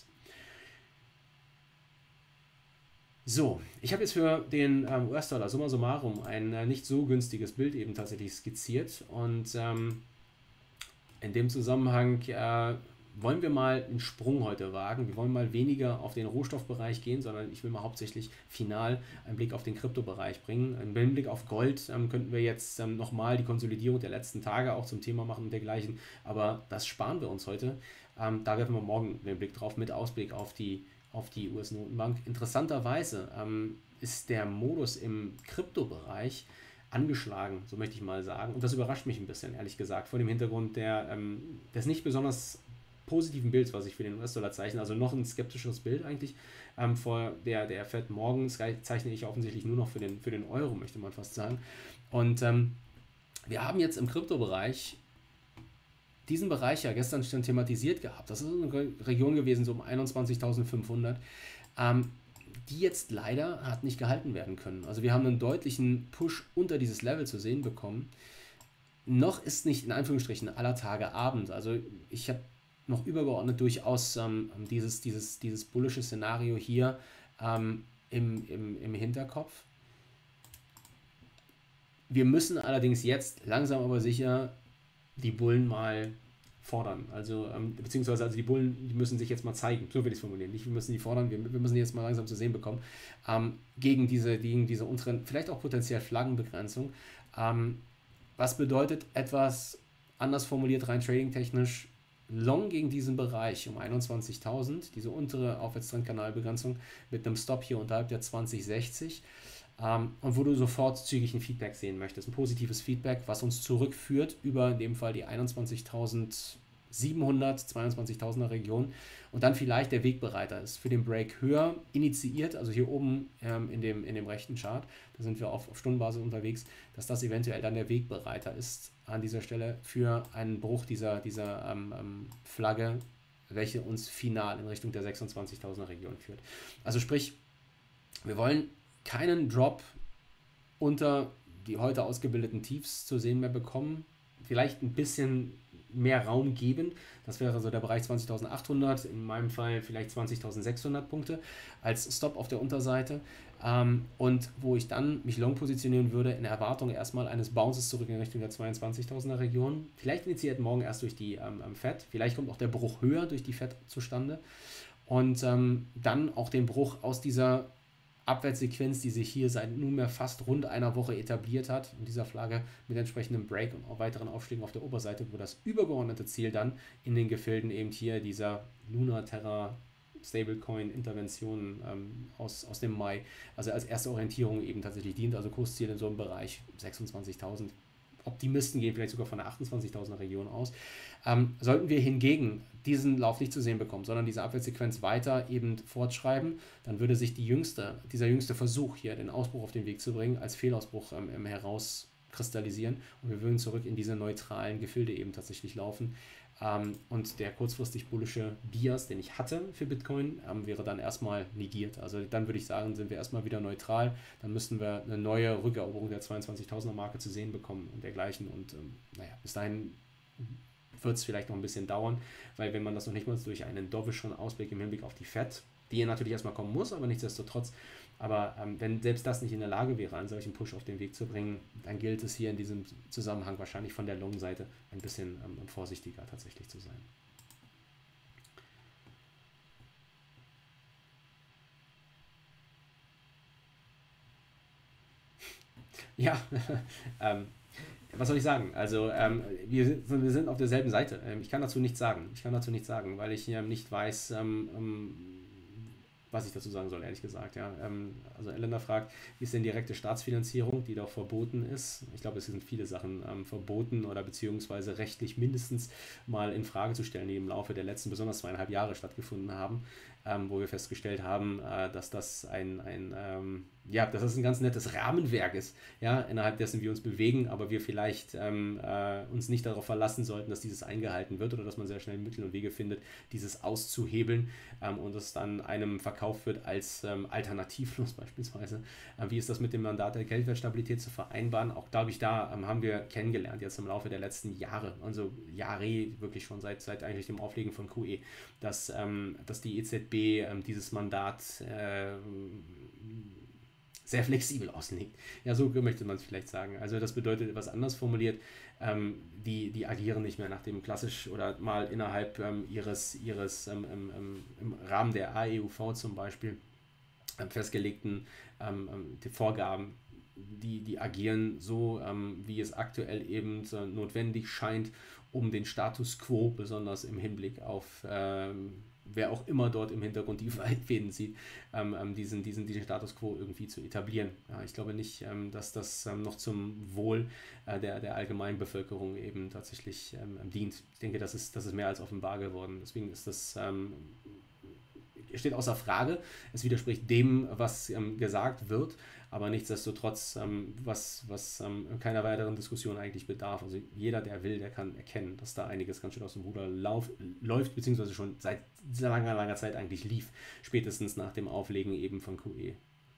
Speaker 1: So, ich habe jetzt für den US-Dollar summa summarum ein nicht so günstiges Bild eben tatsächlich skizziert und in dem Zusammenhang wollen wir mal einen Sprung heute wagen. Wir wollen mal weniger auf den Rohstoffbereich gehen, sondern ich will mal hauptsächlich final einen Blick auf den Kryptobereich bringen. Einen Blick auf Gold könnten wir jetzt nochmal die Konsolidierung der letzten Tage auch zum Thema machen und dergleichen, aber das sparen wir uns heute. Da werfen wir morgen den Blick drauf mit Ausblick auf die US-Notenbank. Interessanterweise ist der Modus im Kryptobereich angeschlagen, so möchte ich mal sagen. Und das überrascht mich ein bisschen, ehrlich gesagt, vor dem Hintergrund des nicht besonders positiven Bilds, was ich für den US-Dollar zeichne, also noch ein skeptischeres Bild eigentlich. Vor der Fed morgen zeichne ich offensichtlich nur noch für den Euro, möchte man fast sagen. Und wir haben jetzt im Kryptobereich diesen Bereich ja gestern schon thematisiert gehabt. Das ist eine Region gewesen, so um 21.500, die jetzt leider hat nicht gehalten werden können. Also wir haben einen deutlichen Push unter dieses Level zu sehen bekommen. Noch ist nicht in Anführungsstrichen aller Tage Abend. Also ich habe noch übergeordnet durchaus dieses bullische Szenario hier im Hinterkopf. Wir müssen allerdings jetzt langsam aber sicher die Bullen mal fordern. Also, beziehungsweise die Bullen, die müssen sich jetzt mal zeigen, so will ich es formulieren. Nicht, wir müssen die fordern, wir müssen die jetzt mal langsam zu sehen bekommen, gegen diese unteren, vielleicht auch potenziell Flaggenbegrenzung. Was bedeutet etwas anders formuliert, rein trading-technisch, Long gegen diesen Bereich um 21.000, diese untere Aufwärtstrendkanalbegrenzung mit einem Stop hier unterhalb der 2060 und wo du sofort zügig ein Feedback sehen möchtest, ein positives Feedback, was uns zurückführt über in dem Fall die 21.700, 22.000er Region und dann vielleicht der Wegbereiter ist für den Break höher initiiert, also hier oben in dem rechten Chart, da sind wir auf Stundenbasis unterwegs, dass das eventuell dann der Wegbereiter ist an dieser Stelle für einen Bruch dieser Flagge, welche uns final in Richtung der 26.000er Region führt. Also sprich, wir wollen keinen Drop unter die heute ausgebildeten Tiefs zu sehen mehr bekommen, vielleicht ein bisschen mehr Raum geben, das wäre so der Bereich 20.800, in meinem Fall vielleicht 20.600 Punkte als Stop auf der Unterseite und wo ich dann mich long positionieren würde in Erwartung erstmal eines Bounces zurück in Richtung der 22.000er Region, vielleicht initiiert morgen erst durch die Fed, vielleicht kommt auch der Bruch höher durch die Fed zustande und dann auch den Bruch aus dieser Abwärtssequenz, die sich hier seit nunmehr fast rund einer Woche etabliert hat, in dieser Flagge mit entsprechendem Break und auch weiteren Aufstiegen auf der Oberseite, wo das übergeordnete Ziel dann in den Gefilden eben hier dieser Luna Terra Stablecoin Intervention aus dem Mai, also als erste Orientierung eben tatsächlich dient, also Kursziel in so einem Bereich 26.000. Optimisten gehen vielleicht sogar von der 28.000er Region aus. Sollten wir hingegen diesen Lauf nicht zu sehen bekommen, sondern diese Abwärtssequenz weiter eben fortschreiben, dann würde sich dieser jüngste Versuch hier, den Ausbruch auf den Weg zu bringen, als Fehlausbruch herauskristallisieren und wir würden zurück in diese neutralen Gefilde eben tatsächlich laufen, Und der kurzfristig bullische Bias, den ich hatte für Bitcoin, wäre dann erstmal negiert. Also dann würde ich sagen, sind wir erstmal wieder neutral. Dann müssten wir eine neue Rückeroberung der 22.000er Marke zu sehen bekommen und dergleichen. Und naja, bis dahin wird es vielleicht noch ein bisschen dauern, weil wenn man das noch nicht mal durch einen dovischen Ausblick im Hinblick auf die Fed, die natürlich erstmal kommen muss, aber nichtsdestotrotz, aber wenn selbst das nicht in der Lage wäre, einen solchen Push auf den Weg zu bringen, dann gilt es hier in diesem Zusammenhang wahrscheinlich von der Long-Seite ein bisschen vorsichtiger tatsächlich zu sein. Ja, was soll ich sagen? Also wir sind auf derselben Seite. Ich kann dazu nichts sagen. Ich kann dazu nichts sagen, weil ich nicht weiß, was ich dazu sagen soll, ehrlich gesagt. Ja. Also Elena fragt, wie ist denn direkte Staatsfinanzierung, die doch verboten ist? Ich glaube, es sind viele Sachen verboten oder beziehungsweise rechtlich mindestens mal in Frage zu stellen, die im Laufe der letzten besonders 2,5 Jahre stattgefunden haben, wo wir festgestellt haben, dass das dass das ein ganz nettes Rahmenwerk ist, ja, innerhalb dessen wir uns bewegen, aber wir vielleicht uns nicht darauf verlassen sollten, dass dieses eingehalten wird oder dass man sehr schnell Mittel und Wege findet, dieses auszuhebeln und es dann einem verkauft wird als alternativlos beispielsweise. Wie ist das mit dem Mandat der Geldwertstabilität zu vereinbaren? Auch glaube ich, da haben wir kennengelernt jetzt im Laufe der letzten Jahre, also Jahre wirklich schon seit eigentlich dem Auflegen von QE, dass die EZB dieses Mandat sehr flexibel auslegt. Ja, so möchte man es vielleicht sagen. Also das bedeutet etwas anders formuliert, die agieren nicht mehr nach dem klassisch oder mal innerhalb ihres im Rahmen der AEUV zum Beispiel festgelegten die Vorgaben, die agieren so, wie es aktuell eben notwendig scheint, um den Status quo, besonders im Hinblick auf wer auch immer dort im Hintergrund die Fäden zieht, diesen Status quo irgendwie zu etablieren. Ja, ich glaube nicht, dass das noch zum Wohl der allgemeinen Bevölkerung eben tatsächlich dient. Ich denke, das ist mehr als offenbar geworden. Deswegen ist das steht außer Frage. Es widerspricht dem, was gesagt wird, aber nichtsdestotrotz, was keiner weiteren Diskussion eigentlich bedarf. Also jeder, der will, der kann erkennen, dass da einiges ganz schön aus dem Ruder läuft, beziehungsweise schon seit sehr langer Zeit eigentlich lief, spätestens nach dem Auflegen eben von QE.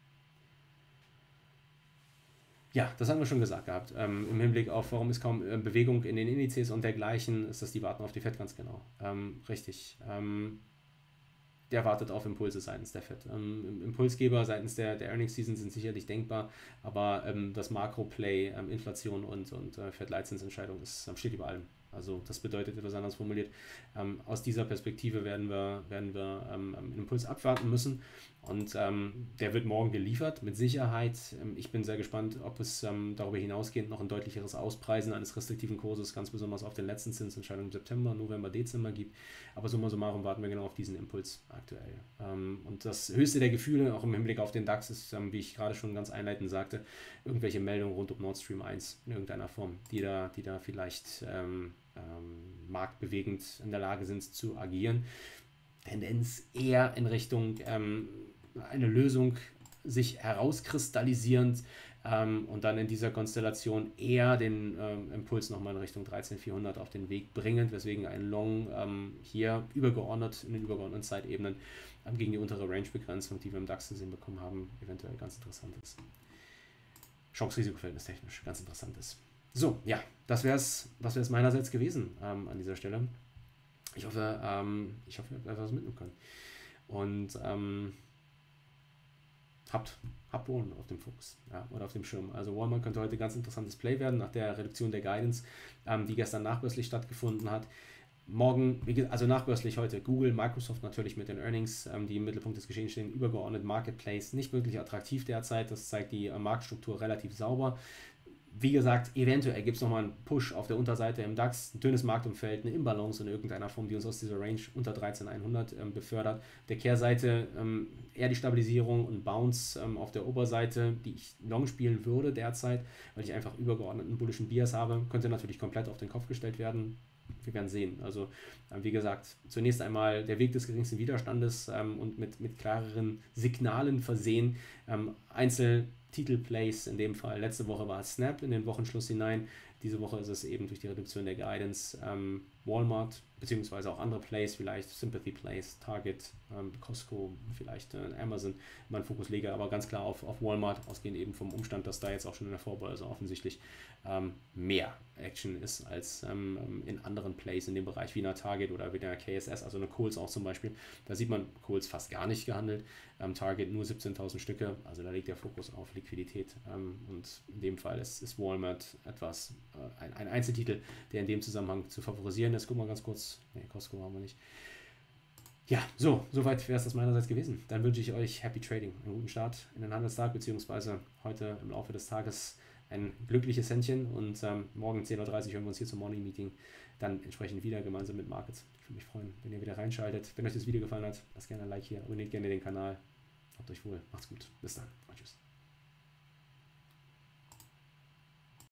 Speaker 1: Ja, das haben wir schon gesagt gehabt. Im Hinblick auf, warum ist kaum Bewegung in den Indizes und dergleichen, ist das die Warten auf die Fed ganz genau. Richtig. Der wartet auf Impulse seitens der Fed. Impulsgeber seitens der Earnings Season sind sicherlich denkbar, aber das Makro-Play, Inflation und Fed-Leitzinsentscheidung steht über allem. Also das bedeutet etwas anders formuliert. Aus dieser Perspektive werden wir einen Impuls abwarten müssen und der wird morgen geliefert, mit Sicherheit. Ich bin sehr gespannt, ob es darüber hinausgehend noch ein deutlicheres Auspreisen eines restriktiven Kurses, ganz besonders auf den letzten Zinsentscheidungen im September, November, Dezember gibt. Aber summa summarum warten wir genau auf diesen Impuls aktuell. Und das höchste der Gefühle, auch im Hinblick auf den DAX, ist, wie ich gerade schon ganz einleitend sagte, irgendwelche Meldungen rund um Nord Stream 1 in irgendeiner Form, die da vielleicht marktbewegend in der Lage sind zu agieren. Tendenz eher in Richtung eine Lösung sich herauskristallisierend und dann in dieser Konstellation eher den Impuls nochmal in Richtung 13.400 auf den Weg bringend, weswegen ein Long hier in den übergeordneten Zeitebenen gegen die untere Range-Begrenzung, die wir im DAX zu sehen bekommen haben, eventuell ganz interessant ist. Chance-Risiko-Verhältnis technisch ganz interessant ist. So, ja, das wär's meinerseits gewesen an dieser Stelle. Ich hoffe, ihr habt etwas mitnehmen können. Und habt Wohlen auf dem Fokus, ja, oder auf dem Schirm. Also Walmart könnte heute ein ganz interessantes Play werden, nach der Reduktion der Guidance, die gestern nachbörslich stattgefunden hat. Morgen, also nachbörslich heute, Google, Microsoft natürlich mit den Earnings, die im Mittelpunkt des Geschehens stehen, übergeordnet Marketplace, nicht wirklich attraktiv derzeit, das zeigt die Marktstruktur relativ sauber. Wie gesagt, eventuell gibt es nochmal einen Push auf der Unterseite im DAX, ein dünnes Marktumfeld, eine Imbalance in irgendeiner Form, die uns aus dieser Range unter 13.100 befördert. Der Kehrseite eher die Stabilisierung und Bounce auf der Oberseite, die ich long spielen würde derzeit, weil ich einfach übergeordneten bullischen Bias habe, könnte natürlich komplett auf den Kopf gestellt werden. Wir werden sehen. Also wie gesagt, zunächst einmal der Weg des geringsten Widerstandes und mit klareren Signalen versehen. Einzeltitelplays in dem Fall. Letzte Woche war es Snap in den Wochenschluss hinein. Diese Woche ist es eben durch die Reduktion der Guidance Walmart beziehungsweise auch andere Plays, vielleicht Sympathy Plays, Target, Costco, vielleicht Amazon, meinen Fokus lege, aber ganz klar auf Walmart, ausgehend eben vom Umstand, dass da jetzt auch schon in der Vorbörse offensichtlich mehr Action ist als in anderen Plays in dem Bereich, wie in der Target oder wie in der KSS, also eine Kohl's auch zum Beispiel. Da sieht man Kohl's fast gar nicht gehandelt, Target nur 17.000 Stücke, also da liegt der Fokus auf Liquidität und in dem Fall ist Walmart etwas, ein Einzeltitel, der in dem Zusammenhang zu favorisieren ist. Guck mal ganz kurz. Ne, Costco haben wir nicht. Ja, soweit wäre es das meinerseits gewesen. Dann wünsche ich euch Happy Trading, einen guten Start in den Handelstag, beziehungsweise heute im Laufe des Tages ein glückliches Händchen und morgen 10.30 Uhr hören wir uns hier zum Morning Meeting dann entsprechend wieder gemeinsam mit Markets. Ich würde mich freuen, wenn ihr wieder reinschaltet. Wenn euch das Video gefallen hat, lasst gerne ein Like hier, abonniert gerne den Kanal. Habt euch wohl, macht's gut. Bis dann und tschüss.